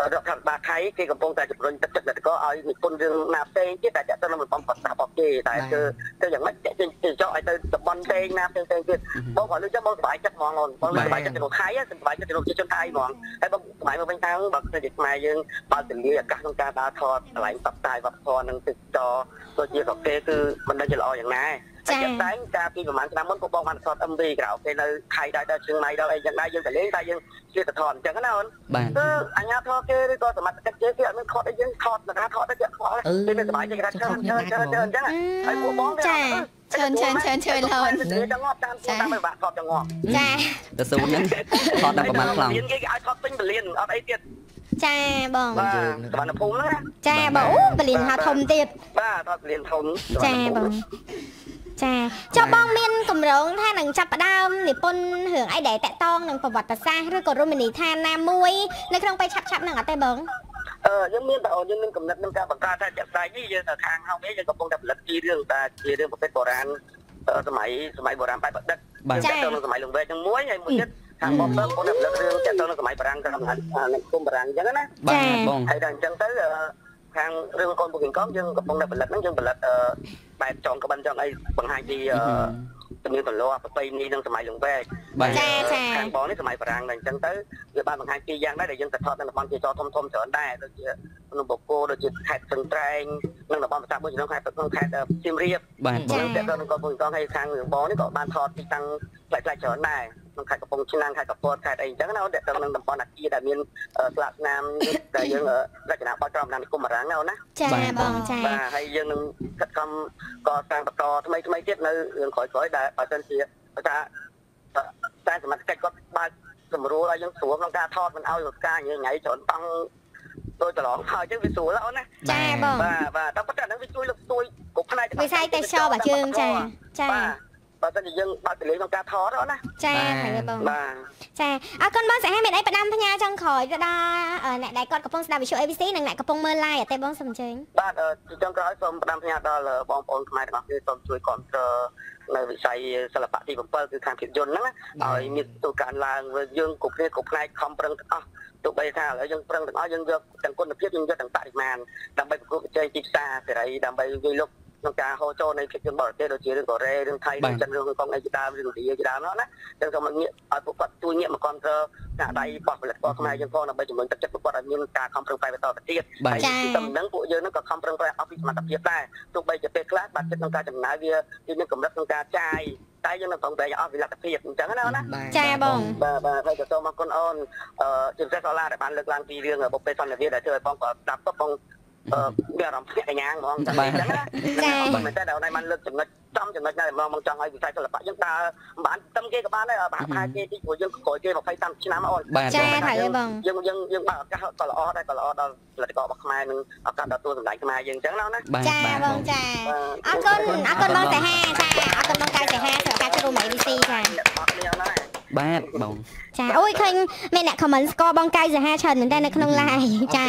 រដ្ឋាភិបាលថៃគេកំពុងតែជំរុញទឹកចិត្តតែក៏ឲ្យនិពន្ធរឿងណាផ្សេងទៀតតែទៅនឹងបំផុសរបស់គេតែគឺទៅយ៉ាងម៉េចគេចោលឲ្យទៅតំបន់ផ្សេងណាផ្សេងផ្សេងទៀតបងគាត់លើចឹងបងសប្បាយចិត្តហ្មងបងសប្បាយចិត្តទៅថៃសប្បាយចិត្តទៅប្រជាជនថៃហ្មងហើយបងស្មៃមកវិញថាបើប្រទេសខ្មែរយើងបើទលាអាកាសក្នុងការដើរថតកន្លែងបបតាយវប្បធម៌នឹងទឹកចរដូចជាប្រទេសគឺមិនដឹងជាល្អយ៉ាងណាតែតែការពីប្រហែលឆ្នាំមុនពួកបងបានថត em vê ក្រៅគេនៅថៃដែរដល់ជើងណៃដល់អីយ៉ាងដែរយើងទៅលេងតែយើងជឿទៅថតអញ្ចឹងណាអូនគឺអញ្ញាធរគេឬក៏សមត្ថកិច្ចគេគេអត់មានខតអីយើងថតដល់ថាថតទៅគេខតគេទៅសុបាយគេថាច្រើនច្រើនច្រើនអញ្ចឹងហើយពួកបងចាច្រើនច្រើនច្រើនច្រើនលូនចង្អប់តាមតាមបាក់ថតចង្អប់ចាទៅស៊ូហ្នឹងថតដល់ប្រហែលខ្លងគេគេឲ្យថតពេញពលានអត់អីទៀតចាបងបាទសវណ្ណភូមិហ្នឹងចាបងអូពលានថាធំទៀតបាទថតពលានធំចាបងចាចុះបងមានកម្រងថានឹងចាប់ផ្ដើមនិពន្ធរឿងអីដែលតាក់ទងនឹងប្រវត្តិសាស្ត្រឬក៏រមណីយដ្ឋានណាមួយនៅក្នុងពេលឆាប់ឆាប់ហ្នឹងអត់ទេបងអឺយើងមានតែយើងមានកំណត់នឹងការបង្កើតថាចាក់ផ្សាយនេះយើងទៅខាងហោនេះយើងកំពុងតែផលិតជារឿងតែជារឿងប្រភេទបុរាណសម័យសម័យបុរាណបែបបដិទ្ធចាក់ទៅនឹងសម័យលង្វែកហ្នឹងមួយហើយមួយទៀតខាងបងទៅកំពុងតែផលិតរឿងចាក់ទៅនឹងសម័យបារាំងតាមនិគមបារាំងអញ្ចឹងណាបាទបងហើយដល់អញ្ចឹងទៅខាងរឿងកូនពូកងយើងកំពុងតែផលិតហ្នឹងយើងផលិតបែបចងក្បិនចងអីបង្ហាញពីជំនឿទម្លាប់ប្រពៃណីនឹងសម័យលង្វែកចាចាខាងបងនេះសម័យបារាំងដែរអញ្ចឹងទៅវាបានបង្ហាញពីរយ៉ាងដែរដែលយើងទៅថតនៅតំបន់ជាចរធំធំច្រើនដែរដូចជាភ្នំបូកគោដូចជាខេត្តស្ទឹងត្រែងនិងតំបន់ភាសាមួយក្នុងខេត្តក្នុងខេត្តសៀមរាបបាទបងតែទៅនឹងកូនពូកងហើយខាងរឿងបងនេះក៏បានថតទីតាំងផ្លែផ្លែច្រើនដែរក្នុងខេត្តកំពង់ឆ្នាំងខេត្តកពតខេត្តអីអញ្ចឹងណាតែទៅនឹងតំបន់អាគារដែលមានស្លាកស្នាមដែលយើងរចនាបថក្រមណានិគមបារាំងណាអូនណាចាបងចាបាទហើយយើងនឹងខិតខំកសាងបន្តថ្មីថ្មីទៀតនៅរឿងក្រោយៗដែលបើសិនជាថាតែសមត្ថកិច្ចគាត់បើកសម្រួលឲ្យយើងស្រួលក្នុងការថតមិនឲ្យរការញ៉ៃច្រើនតង់ដូចច្រឡំហើយចឹងវាស្រួលអូនណាចាបងបាទបាទតែប៉ុន្តែហ្នឹងវាជួយលើកស្ទួយគ្រប់ផ្នែកវិស័យទេសចររបស់យើងចាចាបើសិនជាយើងបើកទលេក្នុងការថតអូនណាចាហើយបងបាទចាអរគុណបងសហេមានអីផ្ដាំផ្ញើចុងក្រោយទៅដល់អ្នកដែលគាត់កំពុងស្ដាប់វិទ្យុ A B C និងអ្នកកំពុងមើល live អត់ទេបងសូមអញ្ជើញបាទចុងក្រោយសូមផ្ដាំផ្ញើដល់បងប្អូនខ្មែរទាំងអស់គ្នាសូមជួយគាំទ្រនៅវិស័យសិល្បៈទីbảyគឺខាងភាពយន្តហ្នឹងឲ្យមានទូការឡើងយើងគ្រប់គ្នាគ្រប់ផ្នែកខំប្រឹងទាំងអស់ទោះបីថាឥឡូវយើងប្រឹងទាំងអស់យើងយកទាំងគុណភាពយើងយកទាំងបរិមាណដើម្បីប្រកួតប្រជែងទីផ្សារសេរីដើម្បីវាយលុកក្នុងការហូរចូលនៃភាពយន្តបរទេសដូចជារឿងកូរ៉េរឿងថៃរឿងចិនរឿងកុងអីជាដើមរឿងឥណ្ឌាជាដើមហ្នឹងណាចឹងសូមងាកឲ្យពួកគាត់ជួយងាកមកគាំទ្រការដៃបោះផលិតផលខ្មែរយើងផងដើម្បីជំរុញទឹកចិត្តពួកគាត់ឲ្យមានការខំប្រឹងប្រែងបន្តទៅទៀតហើយតាមនឹងពួកយើងនឹងក៏ខំប្រឹងប្រែងអស់ពីសមត្ថភាពដែរទោះបីជាពេលខ្លះបាត់ចិត្តក្នុងការចំណាយវាវាមានកម្រិតក្នុងការចាយតែយើងនឹងប្រឹងប្រែងអស់វិលទ្ធភាពអញ្ចឹងណាណាចាបងបាទបាទហើយក៏សូមអរគុណអូនអឺជាពិសេសសាឡាដែលបានលើកឡើងពីរឿងបុព្វេសន្និវាសដែលធ្វើឲ្យបងក៏ស្ដាប់ទៅបងអឺមានអារម្មណ៍ភ្ញាក់កញ្ញាហ្មងតែអញ្ចឹងណាចាមិនមែនតែដល់ណៃបានលើកចំណុចចំចំណុចណាដែលមកចង់ឲ្យវិស័យសិល្បៈយើងដើរមិនបានតឹមគេក៏បានដែរប្រហែលគេទីព្រោះយើងក្រោយគេยี่สิบ 30ឆ្នាំអូនចាហើយបងយើងយើងយើងបើឱកាសក៏ល្អដែរក៏ល្អដល់ផលិតកររបស់ខ្មែរនឹងឱកាសដល់តួសម្ដែងខ្មែរយើងអញ្ចឹងណាណាចាបងចាអរគុណអរគុណបងសាហាចាអរគុណបងកៅសាហាសម្រាប់ការចូលរួម A B C ចាបាទបងចាអូយឃើញមានអ្នក comment ស្គាល់បងកៅសាហាច្រើនមែនតើនៅក្នុង live ចា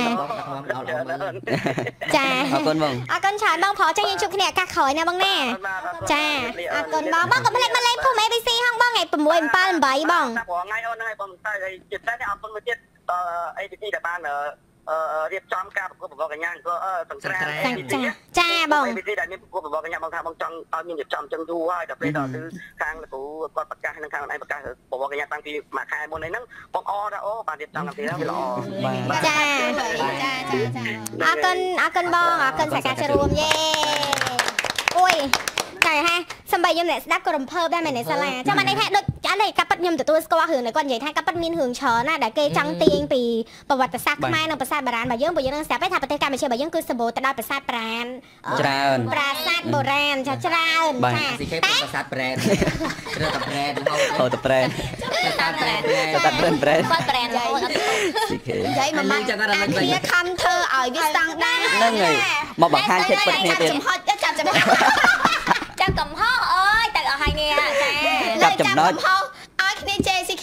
ចាអរគុណបងអរគុណច្រើនបងប្រចាំយើងជួបគ្នាឱកាសក្រោយណាបងណាចាអរគុណបងបងកុំភ្លេចមកលេងភូមិ A B C ហងបងថ្ងៃ6 7 8បងថ្ងៃអូនហ្នឹងបងតែចិត្តតែអរគុណមួយទៀតដល់ A B C ដែលបានរៀបចំការប្រកួតប្រវត្តិកញ្ញាក៏សង្ក្រានចាបង A B C ដែលមានប្រកួតប្រវត្តិកញ្ញាបងថាបងចង់ឲ្យមានរៀបចំចឹងយូរហើយដល់ពេលដល់គឺខាងលោកគ្រូគាត់ប្រកាសនិងខាងឯងប្រកាសប្រវត្តិកញ្ញាតាំងពីមួយខែមុនហ្នឹងបងអរថាអូបានរៀបចំតាមទីហ្នឹងវាល្អចាចាចាចាអរគុណអរគុណបងអរគុណសកម្មចូលរួមយេអូយតែហ่าសំបីខ្ញុំអ្នកស្ដាប់ក៏រំភើបដែរមែនទេសាឡាចាំមិនន័យថាដូចអត់ទេកាប់ប៉ិតខ្ញុំទទួលស្គាល់រឿងដែលគាត់និយាយថាកាប់ប៉ិតមានរឿងច្រើនណាដែលគេចង់ទាញពីប្រវត្តិសាស្ត្រខ្មែរនិងប្រាសាទបុរាណរបស់យើងព្រោះយើងនឹងស្រាប់ថាប្រទេសកម្ពុជារបស់យើងគឺសម្បូរទៅដោយប្រាសាទបុរាណច្រើនប្រាសាទបុរាណចាច្រើនចាស៊ីគេប្រាសាទប្រែនរើតែប្រែនហូតប្រែនប្រាសាទប្រែនប្រាសាទប្រែនប្រែនគាត់ប្រែនរហូតអត់ស៊ីគេនិយាយមកមកអាគ្នាខំធ្វើឲ្យវាស្តង់ដារហ្នឹងហើយមកបង្ហាញចិត្តពិតគ្នាទៀតចំហុចចាប់ចំហុចចាប់កំហុសអើយតែអស់ហើយនេះចាចាប់ចំណុចឲ្យគ្នា J C K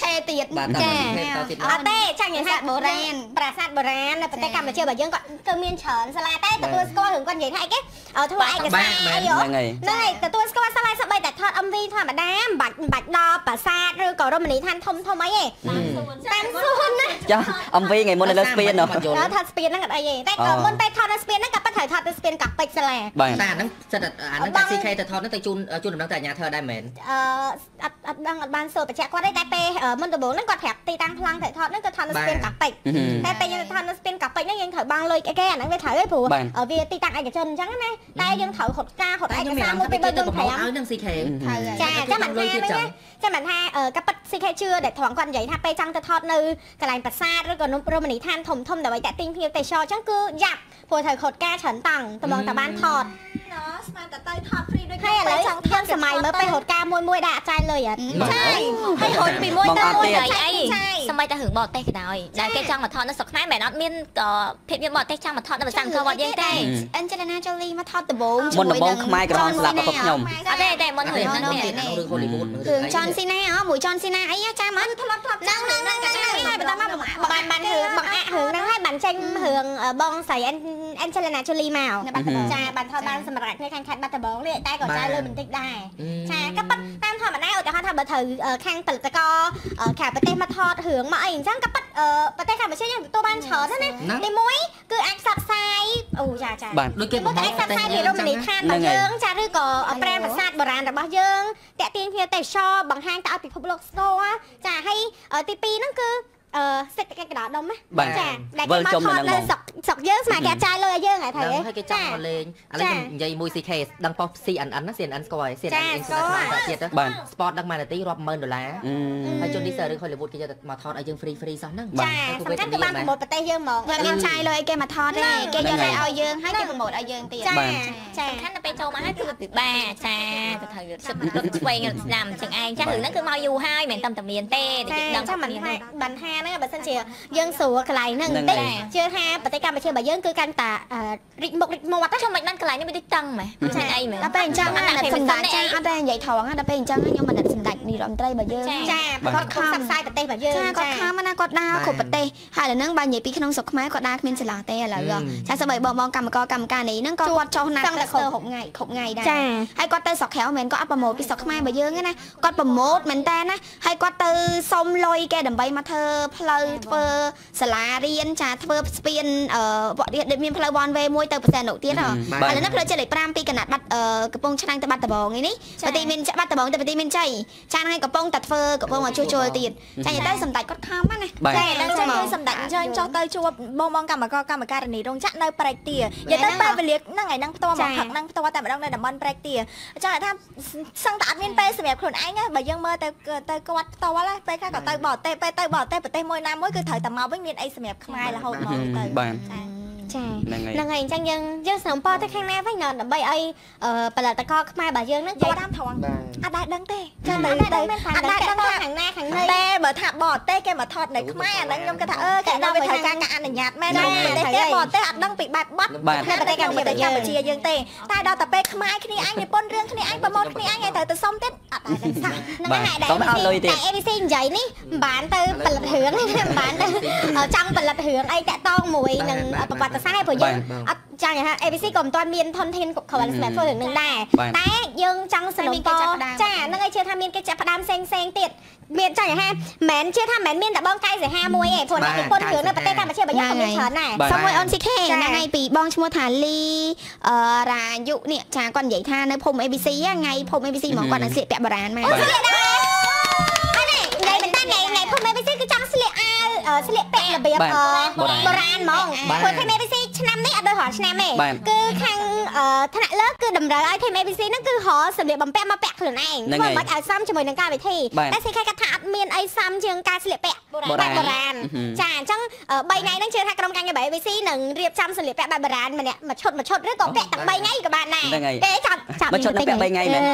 ទៀតចាអត់ទេចាញ់និយាយថាបុរាណប្រាសាទបុរាណនៅប្រទេសកម្ពុជាបើយើងគាត់គឺមានច្រើនសាលាតែទទួលស្គាល់រឿងគាត់និយាយថាអីគេធ្វើឯកសារអីហ្នឹងហើយទទួលស្គាល់សាលាសម្បីតែថត em vê ធម្មតាមិនបាច់មិនបាច់ដល់ប្រាសាទឬក៏រមណីយដ្ឋានធំធំអីទេតាមសួនណាចា em vê ថ្ងៃមុននៅលើស្ពាននោះថតស្ពានហ្នឹងអត់អីទេតែក៏មុនពេលថតនៅស្ពានហ្នឹងក៏ប៉ិតត្រូវថតទៅស្ពានកាពេជ្រសាលាតែហ្នឹងសិតអាហ្នឹងតែ ซี เค ទៅថតហ្នឹងទៅជូនជូនដំណឹងទៅអាជ្ញាធរដែរមែនអឺអត់អត់ដឹងអត់បានសូត្របញ្ជាក់គាត់ទេតែពេលមុនដំបូងហ្នឹងគាត់ប្រាប់ទីតាំងប្លង់ត្រូវថតហ្នឹងទៅថតនៅស្ពានកាពេជ្រតែពេលយើងថតនៅស្ពានកាពេជ្រហ្នឹងយើងត្រូវបាំងលុយអីគេអាហ្នឹងវាត្រូវឯងព្រោះវាទីតាំងឯកជនអញ្ចឹងណាតែយើងត្រូវហត់ការហត់ឯកសារមួយពីបីទៅប្រាំឲ្យនឹង ซี เคចាចាំមិនថាចាំមិនថាកាប៉ិត ซี เค ជឿដែលត្រង់គាត់និយាយថាពេលចង់ទៅថតនៅកន្លែងប្រាសាទឬក៏នំរមណីយដ្ឋានធំធំដើម្បីតាក់ទាញភ្ញៀវទេសចរអញ្ចឹងគឺយ៉ាប់ព្រោះត្រូវខុតការច្រើនតង់ត្មងតែបានថតណ៎ស្មានតែទៅថតហ្វ្រីដូចហើយឥឡូវចង់ថតសម័យមើលពេលហត់ការមួយមួយដាក់អត់ចាយលុយអត់ចាហើយហត់ពីមួយទៅមួយអីសម័យតែរឿងបរទេសក៏ដោយដែលគេចង់មកថតនៅស្រុកខ្មែរមិនអត់មានភាពយន្តបរទេសចង់មកថតនៅប្រសាទអង្គរវត្តយើងទេអិនជេលីណាជូលីមកថតដំបូងមុនដំបូងខ្មែរក្រហមស្លាប់របស់ខ្ញុំអត់ទេតែមុនរឿងហ្នឹងទៀតរឿងហូលីវូដរឿងចនស៊ីណាអមួយចនស៊ីណាអីចាំអត់ធ្លាប់ធ្លាប់ហ្នឹងហ្នឹងហ្នឹងហើយបន្តមកបានបានរឿងបងអាក់រឿងហ្នឹងហើយបានចេញរឿងបងស្រីអិនជេលីណាជូលីមកចាបានថតបានសម្រាប់គ្នាខាងខេត្តបាត់ដំបងនេះតែក៏ចាយលុយបន្តិចដែរចាក៏ប៉ុន្តែតាមធម្មតាឧទាហរណ៍ថាបើត្រូវខាងផលិតករខាងប្រទេសមកថតរឿងមកអីអញ្ចឹងក៏ប៉ុតប្រទេសកម្ពុជាយើងទទួលបានច្រើនណាទីមួយគឺអាចផ្សព្វផ្សាយអូចាចាដូចគេមកអាចផ្សព្វផ្សាយពីរមណីយដ្ឋានរបស់យើងចាឬក៏ប្រែប្រាសាទបុរាណរបស់យើងតាក់ទាញភ្ញៀវទេសចរបង្ហាញទៅឲ្យពិភពលោកស្គាល់ចាហើយទីពីរហ្នឹងគឺអឺសេដ្ឋកិច្ចកណ្ដាលដុំណាចាដែលគេមកថតនៅស្រុកស្រុកយើងស្មាគេចាយលុយឲ្យយើងហ៎ថៃហើយគេចាំមកលេងឥឡូវខ្ញុំនិយាយមួយ ซี เค ដឹងប៉ុស ซี เอ็น เอ็น ណា ซี เอ็น เอ็น ស្គាល់ហើយ ซี เอ็น เอ็น International ទៀតទៅ Sport ដឹងមួយនាទីរាប់ម៉ឺនដុល្លារហើយជនឌីសឺឬ Hollywood គេយកទៅមកថតឲ្យយើង free free សោះហ្នឹងចាសំខាន់គឺបានប្រម៉ូទប្រទេសយើងហ្មងវាមានចាយលុយឲ្យគេមកថតទេគេយកតែឲ្យយើងហើយគេប្រម៉ូទឲ្យយើងទៀតចាចាសំខាន់ទៅពេលចូលមកហើយគឺពិបាកចាទៅត្រូវសិតរត់ឆ្វេងស្ដាំចឹងឯងចារឿងហ្នឹងគឺមកយូរហើយមិនតែតែមានទេដឹងថាមិនថាបានថាហ្នឹងបើសិនជាយើងស្រួលកន្លែងហ្នឹងបន្តិចជឿថាប្រទេសកម្ពុជារបស់យើងគឺកាន់តែរីកមុខរីកមាត់ខ្ញុំមិនបានកន្លែងនេះវាដូចតឹងម៉េចមិនអីមែនដល់ពេលអញ្ចឹងអាណិតសម្ដេចចាអត់តែនិយាយត្រង់ដល់ពេលអញ្ចឹងខ្ញុំអាណិតសម្ដេចនាយរដ្ឋមន្ត្រីរបស់យើងចាគាត់ខំផ្សព្វផ្សាយប្រទេសរបស់យើងចាគាត់ខំណាគាត់ដើរគ្រប់ប្រទេសហើយឥឡូវហ្នឹងបើនិយាយពីក្នុងស្រុកខ្មែរគាត់ដើរគ្មានចន្លោះទេឥឡូវចាសបីបងបងកម្មករកម្មការនេះហ្នឹងក៏គាត់ចុះណាស់តែគ្រប់ថ្ងៃគ្រប់ថ្ងៃដែរហើយគាត់ទៅស្រុកក្រៅមិនគាត់អត់ប្រម៉ូទពីស្រុកខ្មែររបស់យើងទេណាគាត់ប្រម៉ូទមែនតើណាហើយគាត់ទៅសុំលុយគេដើម្បីមកធ្វើផ្លូវធ្វើសាលារៀនចាធ្វើស្ពានអឺមានផ្លូវ one way មួយទៅប្រទេសនោះទៀតហ៎ឥឡូវនេះផ្លូវចិត្តលេខ5ពីកណាត់បាត់កំពង់ឆ្នាំងទៅបាត់ដំបងនេះប្រទេសមានបាត់ដំបងទៅប្រទេសមានជ័យចាថ្ងៃកំពង់តែធ្វើកំពង់មកជួសជុលទៀតចាទៅសម្ដេចគាត់ខំណាចាដល់ចឹងគឺសម្ដេចអញ្ជើញចុះទៅជួបបងបងកម្មករកម្មការនីរោងចក្រនៅព្រែកទានិយាយទៅពេលវេលាហ្នឹងថ្ងៃហ្នឹងផ្ទាល់មកផឹកហ្នឹងផ្ទាល់តែម្ដងនៅតំបន់ព្រែកទាអញ្ចឹងថាសឹងតែអត់មានពេលសម្រាប់ខ្លួនឯងបើយើងមើលទៅទៅគាត់ផ្ទាល់ពេលខ្លះក៏ទៅបរទេសពេលទៅបរទេសប្រទេសមួយណាមួយគឺត្រូវតែមកវិញមានអីសម្រាប់ខ្មែររហូតមកទៅបាទចាហ្នឹងហើយអញ្ចឹងយើងយើងសំពរទៅខាងណាវិញដើម្បីឲ្យផលិតករខ្មែររបស់យើងហ្នឹងគាត់តាមត្រង់អត់ដែរដឹងទេចាទៅទៅអត់ដែរដឹងខាងណាខាងណីតែបើថាបរទេសគេមកថតនៅខ្មែរអាហ្នឹងខ្ញុំគិតថាអឺគេដល់វាត្រូវការការអនុញ្ញាតមែនទេប្រទេសគេបរទេសអត់ដឹងពីបែបបត់នៅប្រទេសកម្ពុជាកម្ពុជាយើងទេតែដល់តែពេលខ្មែរគ្នាឯងនិពន្ធរឿងគ្នាឯងប្រមូលគ្នាឯងឲ្យត្រូវទៅសុំទៀតអត់ដែរដឹងសោះហ្នឹងហើយដែរតែ เอ บี ซี និយាយនេះមិនបានទៅផលិតរឿងមិនបានទៅចង់ផលិតរឿងអីតាក់តងមួយនឹងប្រវត្តិសាស្ត្រព្រោះយើងអត់ចង់ថា เอ บี ซี ក៏មិនទាន់មានធនធានគ្រប់គ្រាន់សម្រាប់ធ្វើរឿងនឹងដែរតែយើងចង់សនុំពរចាហ្នឹងហើយជឿថាមានកិច្ចចាប់ផ្ដើមផ្សេងផ្សេងទៀតមានចង់ថាមិនជឿថាមិនមានតែបងកៃសហាមួយទេព្រោះអ្នកនិពន្ធរឿងនៅប្រទេសកម្ពុជារបស់យើងក៏មានច្រើនដែរសុំមួយអូន ซี เค ហ្នឹងហើយពីបងឈ្មោះថាលីអឺរាយុនេះចាគាត់និយាយថានៅភូមិ เอ บี ซี ថ្ងៃភូមិ เอ บี ซี ហ្មងគាត់នឹងស្លៀកពាក់បុរាណមកអូស្លៀកដែរអានេះនិយាយមែនតើថ្ងៃថ្ងៃភូមិ เอ บี ซี គឺចង់ស្លៀកអាវស្លៀកពាក់របៀបបុរាណហ្មងព្រោះ เอ บี ซี ឆ្នាំនេះអត់ដូចរាល់ឆ្នាំទេគឺខាងថ្នាក់លើគឺតម្រូវឲ្យ team เอ บี ซี ហ្នឹងគឺរកសម្លៀកបំពាក់មកពាក់ខ្លួនឯងធ្វើមិនឲ្យសមជាមួយនឹងការវិធីតែ ซี เค គាត់ថាអត់មានអីសមជាងការស្លៀកពាក់បែបបុរាណចាអញ្ចឹងបីថ្ងៃហ្នឹងជឿថាក្រុមការងារ เอ บี ซี នឹងរៀបចំសម្លៀកពាក់បែបបុរាណម្នាក់មួយឈុតមួយឈុតឬក៏ពាក់ទាំងបីថ្ងៃក៏បានដែរទេចាប់ចាប់មួយឈុតនឹងពាក់បីថ្ងៃមែន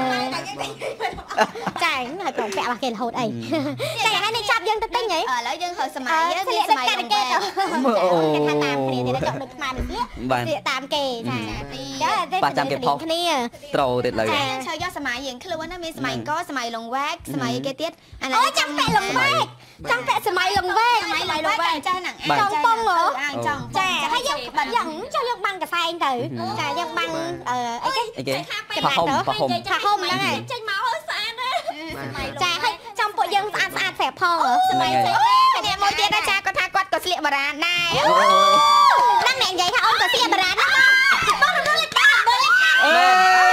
ចាហើយក្រុមពាក់របស់គេរហូតអីតែយ៉ាងនេះចាប់យើងទៅទិញហីឥឡូវយើងហើយសម័យស្លៀកដូចការគេទៅគេថាតាមគ្នាទៀតយកនៅខ្មែរនេះស្លៀកតាមគេចាបាទចាំគេផុសគ្នាត្រូទៀតលើចាឈើយកសម័យយើងខ្លួនណាមានសម័យកសម័យលងវែកសម័យគេទៀតអានេះអូចាំពាក់លងវែកចាំពាក់សម័យលងវែកសម័យលងវែកចាហ្នឹងចង់ប៉ុងហ៎ចង់ចាហើយយើងយ៉ាងចុះយើងបាំងកសែងទៅចាយើងបាំងអឺអីគេអីគេផាហុំផាហុំផាហុំហ្នឹងហើយចេញមកហើយស្អាតណាចាហើយចំពួកយើងស្អាតស្អាតស្រាប់ផងហ៎សម័យនេះមួយទៀតអាចារ្យគាត់ថាគាត់ក៏ស្លៀកបារាណដែរហ្នឹងអ្នកនិយាយថាអូនក៏ស្លៀកបារាណដែរបងរំលឹកលេខតាមើលលេខអេ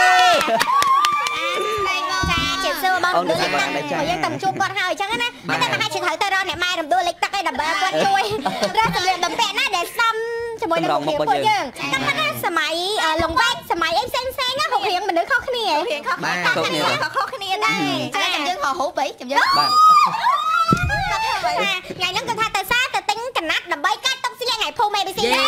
ចាជិះសួរបងរំលឹកលេខតាយើងទៅជួបគាត់ហើយអញ្ចឹងណាតែតែឲ្យជិះត្រូវទៅរកអ្នកម៉ែរំដួលលេខទឹកឯដើម្បីគាត់ជួយរកសម្លៀកបំពាក់ណាដែលសមជាមួយនឹងមុខពួកយើងតែថាសម័យលងវែកសម័យអីផ្សេងផ្សេងណារូបរាងមនុស្សខុសគ្នារៀងខុសគ្នាខុសគ្នាដែរចាយើងហៅហូបអីចាំយើងបាទថ្ងៃហ្នឹងគាត់ថាទៅសាទៅទិញកណាត់ដើម្បីកាត់តុកស្លៀកថ្ងៃភូមិ A B C ចា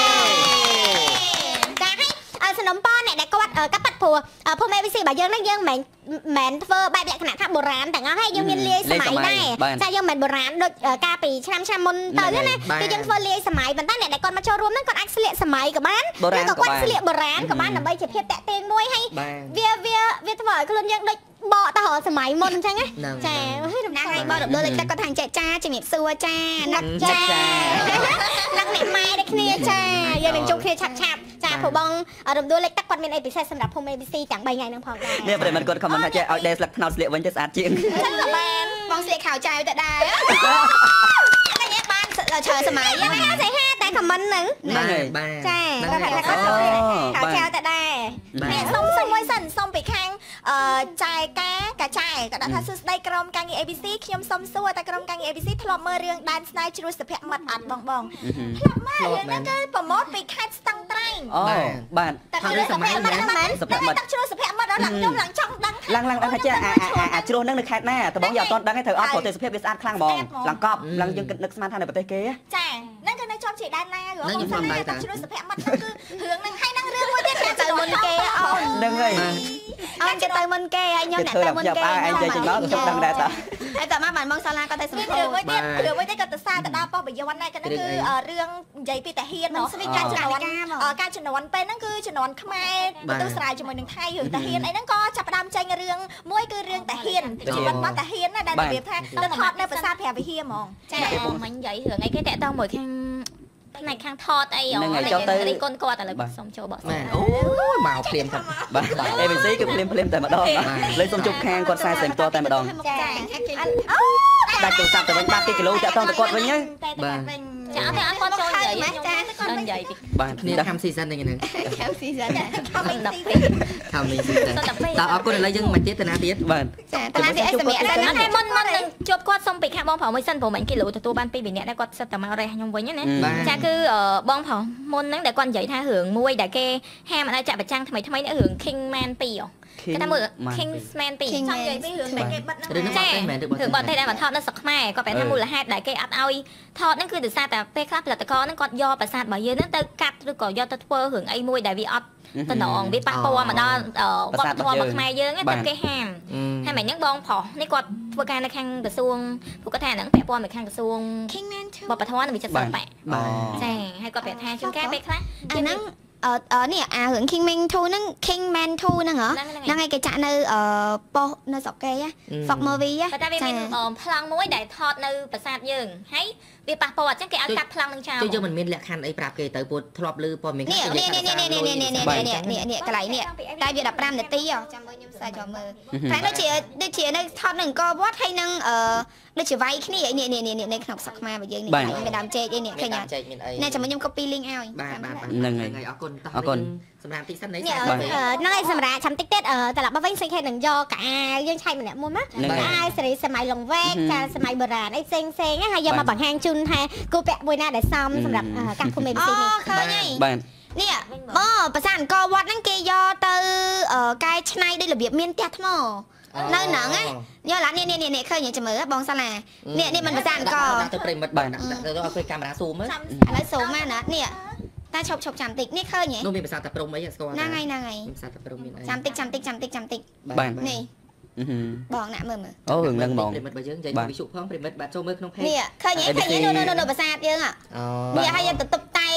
ហើយសំណុំប៉អ្នកដែលគាត់កាត់ប៉ាត់ព្រោះភូមិ A B C របស់យើងហ្នឹងយើងមិនមែនធ្វើបែបលក្ខណៈថាបុរាណទាំងអស់ហើយយើងមានលាយសម័យដែរចាយើងមិនបុរាណដូចកាលពីឆ្នាំឆ្នាំមុនទៅណាគឺយើងធ្វើលាយសម័យប៉ុន្តែអ្នកដែលគាត់មកចូលរួមហ្នឹងគាត់អាចស្លៀកសម័យក៏បានឬក៏គាត់ស្លៀកបុរាណក៏បានដើម្បីជាភាពតាក់ទាញមួយហើយវាវាវាធ្វើឲ្យខ្លួនយើងដូចបកទៅរកសម័យមុនអញ្ចឹងណាចាហើយដំណើរថ្ងៃបកដល់លេខទឹកគាត់ថាចេះចាជំរាបសួរចាណាត់ចាណាត់អ្នកម៉ែដូចគ្នាចាយើងនឹងជួបគ្នាឆាប់ឆាប់ចាព្រោះបងរំដួលលេខទឹកគាត់មានអីពិសេសសម្រាប់ភូមិ A B C ទាំងបីថ្ងៃហ្នឹងផងដែរនេះប្រិមត្តគាត់ខមមិនថាចេះឲ្យដេស្លឹកថ្នោតស្លៀកវិញទៅស្អាតជាងចឹងក៏បានបងស្លៀកខោចៅទៅដែរតែបានឈើសម័យយ៉ាងណាស្អីហាតែខមមិនហ្នឹងហ្នឹងហើយបាទចាគាត់ថាគាត់ស្លៀកខោចៅទៅដែរនេះសុំសុំមួយសិនសុំពីខាងអឺចាយកាកាចាយគាត់ថាសួស្ដីក្រុមការងារ A B C ខ្ញុំសុំសួរតែក្រុមការងារ A B C ធ្លាប់មើលរឿងដែនស្នេហ៍ជ្រួសសុភមិត្តអត់បងបងធ្លាប់មើលរឿងហ្នឹងគឺប្រម៉ូទពីខេត្តស្ទឹងត្រែងអូបាទតែរឿងសុភមិត្តហ្នឹងមែនសុភមិត្តទឹកជ្រួសសុភមិត្តដល់ខ្ញុំឡើងចង់ដឹងឡើងឡើងដឹងថាចេះអាអាជ្រួសហ្នឹងនៅខេត្តណាតបងយកអត់តដឹងទេត្រូវអត់ព្រោះទេសភាពវាស្អាតខ្លាំងហ្មងឡើងកប់ឡើងយើងគិតនឹកស្មានថានៅប្រទេសគេចាហ្នឹងគឺនៅជាប់ជាដែនណាបងបងសាទឹកជ្រួសសុភមិត្តហ្នឹងគឺរឿងហ្នឹងហើយហ្នឹងរឿងមួយទៀតគេទៅមុនគេអូនហ្នឹងហើយអត់គេទៅមុនគេហើយខ្ញុំអ្នកទៅមុនគេឯងនិយាយចំណោទខ្ញុំដឹងដែរតាហើយតើមកបានមកសាលាគាត់ទៅសម្ពោធរឿងមួយទៀតរឿងមួយទៀតគាត់ទៅសារទៅដល់ប៉ុស្តិ៍បយ័នដែរគាត់ហ្នឹងគឺរឿងនិយាយពីតាហ៊ានเนาะស្វីការជំនាន់ការជំនាន់ពេលហ្នឹងគឺជំនាន់ខ្មែរបន្ទុស្រាយជាមួយនឹងថៃរឿងតាហ៊ានអីហ្នឹងក៏ចាប់ផ្ដើមចេញរឿងមួយគឺរឿងតាហ៊ានជីវិតរបស់តាហ៊ានណាដែលនិយាយថាទៅថតនៅប្រាសាទព្រះវិហារហ្មងចាមិញនិយាយរឿងអីគេតាក់ទងមួយខាងផ្នែកខាងថតអីអូរីកូនគាត់ឥឡូវសុំចូលបោះអូយមកភ្លាមថាបាទ A B C គឺភ្លាមភ្លាមតែម្ដងលើសុំជប់ខាងគាត់ខ្សែផ្សេងផ្ទាល់តែម្ដងចាដាច់ទូរស័ព្ទទៅវិញបាត់គីគីឡូតាក់ទងទៅគាត់វិញហ៎បាទចាអត់ទេអត់គាត់ចូលនិយាយចាគាត់និយាយតិចបាទគ្នាខំស៊ីសិនហ្នឹងខំស៊ីសិនខំដល់ពីខំស៊ីសិនតើអរគុណឥឡូវយើងមិនទៀតតាណាទៀតបាទចាតាណាទៀតឲ្យសម្រាប់តែមុនមុននឹងជួបគាត់សុំពីខាងបងប្រុសមួយសិនព្រោះមិញគីឡូទទួលបានពីរនាក់ដែរគាត់សិតតែមករេះខ្ញុំវិញណាចាគឺបងប្រុសមុនហ្នឹងដែលគាត់និយាយថារឿងមួយដែលគេហាមអត់ឲ្យចាក់ប្រចាំងថ្មីថ្មីនេះរឿង Kingman ពីរគេថាមើល Kingsman ពីរចង់និយាយពីរឿងដែលគេបិទហ្នឹងចារឿងបត់ទេដែលមកថតនៅស្រុកខ្មែរគាត់ប្រាប់ថាមូលហេតុដែលគេអត់ឲ្យថតហ្នឹងគឺដោយសារតែពេលខ្លះផលិតករហ្នឹងគាត់យកប្រាសាទរបស់យើងហ្នឹងទៅកាត់ឬក៏យកទៅធ្វើរឿងអីមួយដែលវាអត់តំណងវាប៉ះពាល់មកដល់វប្បធម៌របស់ខ្មែរយើងតែគេហាមហើយមិនហ្នឹងបងប្រុសនេះគាត់ធ្វើការនៅខាងក្រសួងពួកគាត់ថាហ្នឹងពាក់ព័ន្ធនៅខាងក្រសួងវប្បធម៌និងវិចិត្រសិល្បៈចាហើយគាត់ប្រាប់ថាជួនកាលពេលខ្លះអាហ្នឹងអឺនេះអារឿង Kingman ทูហ្នឹង Kingman ทูហ្នឹងហ៎ហ្នឹងហើយគេចាក់នៅអឺប៉ុស្តិ៍នៅស្រុកគេហ៎ Fox Movie ហ៎តែវាមានប្លង់មួយដែលថតនៅប្រាសាទយើងហើយវាប៉ះពាល់អញ្ចឹងគេឲ្យកាត់ប្លង់នឹងចោលគឺយើងមិនមានលក្ខខណ្ឌអីប្រាប់គេទៅពួកធ្លាប់ឮព័ត៌មាននេះនេះនេះនេះនេះនេះនេះនេះនេះកន្លែងនេះតែវា15នាទីចាំមើលខ្ញុំសាច់ចូលមើលតែដូចជាដូចជានៅថតនៅអង្គរវត្តហើយនឹងអឺដូចជាវាយគ្នានេះនេះនេះនៅក្នុងស្រុកខ្មែររបស់យើងនេះមានដើមចេកអីនេះឃើញអត់នេះចាំមើលខ្ញុំ copy link ឲ្យបាទបាទហ្នឹងហើយអរគុណអរគុណសម្រាប់តិចសិននេះហ្នឹងហើយសម្រាប់ចាំតិចទៀតត្រឡប់មកវិញសេចក្ដីនឹងយកកាយើងឆែកម្នាក់មួយមកអាយសេរីសម័យលងវែកចាសម័យបុរាណអីផ្សេងផ្សេងហើយយកមកបង្ហាញជូនថាគូពាក់មួយណាដែលសមសម្រាប់ការភូមិ A B C នេះអូឃើញហើយបាទនេះអូប្រាសាទអង្គរវត្តហ្នឹងគេយកទៅកែច្នៃដោយរបៀបមានផ្ទះថ្មនៅហ្នឹងណាយកឡានេះនេះនេះឃើញចាំមើលបងសាឡានេះនេះមិនប្រាសាទអង្គរទៅប្រិមិត្តបាទទៅឲ្យពេលកាមេរ៉ាស៊ូមមើលឥឡូវស៊ូមមកណានេះតែឈប់ឈប់ចាំតិចនេះឃើញហ៎នោះមានប្រាសាទតាព្រំអីស្គាល់ហ្នឹងហើយហ្នឹងហើយប្រាសាទតាព្រំមានអីចាំតិចចាំតិចចាំតិចចាំតិចបាទនេះបងណាក់មើលមើលអូរឿងហ្នឹងហ្មងប្រិមិត្តរបស់យើងនិយាយវិសុផងប្រិមិត្តបាទចូលមើលក្នុង page នេះឃើញហ៎ឃើញនៅនៅប្រាសាទយើងហ៎នេះឲ្យយើងទៅតុបតែង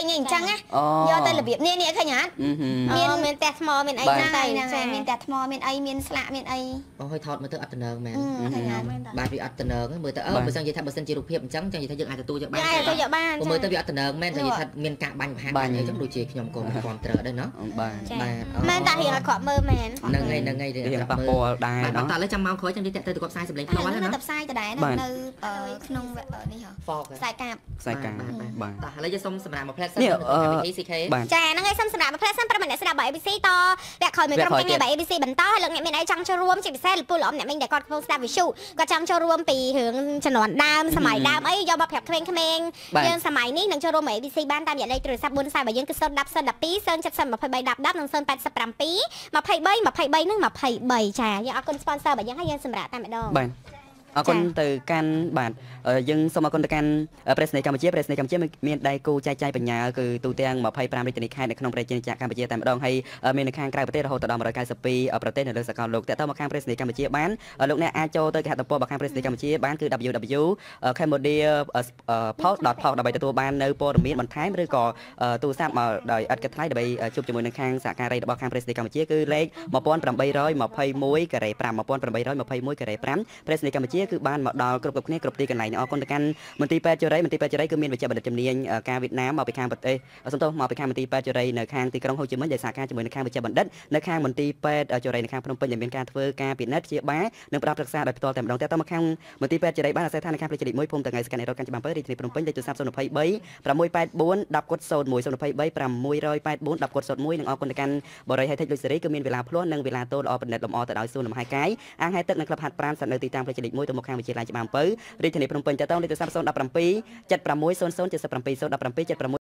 ងអញ្ចឹងណាយកទៅរបៀបនេះនេះឃើញហ៎មានមានតែថ្មមានអីហ្នឹងតែមានតែថ្មមានអីមានស្លាកមានអីអូយថតមើលទៅអត់តំណែងមែនបាទវាអត់តំណែងមើលទៅអឺបើសិននិយាយថាបើសិនជារូបភាពអញ្ចឹងចឹងនិយាយថាយើងអាចទទួលយកបានអាចទទួលយកបានមើលទៅវាអត់តំណែងមែននិយាយថាមានការបាញ់បង្ហាញអញ្ចឹងដូចជាខ្ញុំក៏មិនគ្រប់ត្រូវដែរណោះបាទបាទមែនតារៀងអត់គាត់មើលមែនហ្នឹងហើយហ្នឹងហើយរៀងប៉ះពាល់ដែរណោះតើឥឡូវចាំមកក្រោយចាំនិយាយទៅទៅគាត់ផ្សាយសម្លេងផ្ទាល់ណាទៅផ្សាយដដែលនៅក្នុងនេះហ៎ខ្សែកាបខ្សែកាបបាទតោះឥឡូវយើងសុំសម្រាប់មកផ្លែសិននៅក្នុងកម្មវិធី ស៊ី ខេចាហ្នឹងហើយសុំសម្រាប់មកផ្លែសិនប្រិមអ្នកស្ដាប់របស់ เอ ប៊ី ซี តវគ្គក្រោយមួយក្រុមការងាររបស់ เอ ប៊ី ซี បន្តហើយលោកអ្នកមានអីចង់ចូលរួមជាពិសេសលោកពូលោកអ៊ំអ្នកមីងដែលគាត់កំពុងស្ដាប់វិទ្យុគាត់ចង់ចូលរួមពីរឿងជំនាន់ដើមសម័យដើមអីយកមកប្រាប់ក្មេងៗយើងសម័យនេះនឹងចូលរួមមក เอ ប៊ី ซี បានតាមរយៈលេខទូរស័ព្ទបួនខ្សែរបស់យើងគឺศูนย์ หนึ่ง ศูนย์ หนึ่ง สอง ศูนย์ เจ็ด สาม ยี่ แปด หนึ่ง និង ศูนย์ แปด เจ็ด ยี่ ยี่ สาม ยี่ สาม និង ยี่ ចាយើងអរគុណ sponsor របស់យើងហើយយើងសម្រាប់តែម្ដងបាទអរគុណទៅកាន់បាទយើងសូមអរគុណទៅកាន់ប្រេសនីកម្ពុជាប្រេសនីកម្ពុជាមានដៃគូចែកចាយបញ្ញាគឺទូទាំងยี่สิบห้าរាជធានីខេត្តនៅក្នុងប្រជាជាតិកម្ពុជាតែម្ដងហើយមាននៅខាងក្រៅប្រទេសរហូតដល់one hundred ninety-twoប្រទេសនៅលើសកលលោកតើតើមកខាងប្រេសនីកម្ពុជាបានលោកអ្នកអាចចូលទៅគេហទំព័ររបស់ខាងប្រេសនីកម្ពុជាបានគឺ double-u double-u double-u ដត cambodia post dot post ដើម្បីទទួលបាននៅព័ត៌មានបន្ថែមឬក៏ទូរស័ព្ទមកដោយឥតគិតថ្លៃដើម្បីជួបជាមួយនឹងខាងសហការីរបស់ខាងប្រេសនីកម្ពុជាគឺលេខone eight two one five one eight two one fiveប្រេសនីកម្ពុជាគឺបានមកដល់គ្រប់គ្រប់គ្នាគ្រប់ទីកន្លែងអរគុណទៅកាន់មន្ទីរពេទ្យជរ័យមន្ទីរពេទ្យជរ័យគឺមានវិជ្ជាបណ្ឌិតជំនាញការវៀតណាមមកពីខាងប្រទេសសំទោសមកពីខាងមន្ទីរពេទ្យជរ័យនៅខាងទីក្រុងហូជីមិញដែលសហការជាមួយនឹងខាងវិជ្ជាបណ្ឌិតនៅខាងមន្ទីរពេទ្យជរ័យនៅខាងភ្នំពេញដែលមានការធ្វើការពិនិត្យព្យាបាលនិងផ្ដល់ប្រឹក្សាដោយផ្ទាល់តែម្ដងតែតមកខាងមន្ទីរពេទ្យជរ័យបានអាស្រ័យថានៅខាងប្រជាជាតិមួយភូមិតងៃស្កានរ៉ូកាន់ច្បាំង7រាជធានីភ្នំពេញលេខទូរស័ព្ទศูนย์ two three 6 eight four 10 one ศูนย์ one ศูนย์ two three 6 eight four 10 one និងអរគុណទៅកាន់បរិយាហេតុលុយសេរីគឺមានវេលាភ្លាន់និងវេលាតូលល្អប្រណិតលម្អទៅដោយសួនលំហែកាយអាងហែទឹកនិងក្លឹបហាត់ប្រាណស្ថិតនៅទីតាំងប្រជាជាតិមួយទៅមកខាងវិទ្យាល័យច្បាំង7រាជធានីភ្នំពេញតើតោលេខទូរស័ព្ទศูนย์ one seven เจ็ด six ศูนย์ ศูนย์ เจ็ด seven ศูนย์ seven เจ็ด six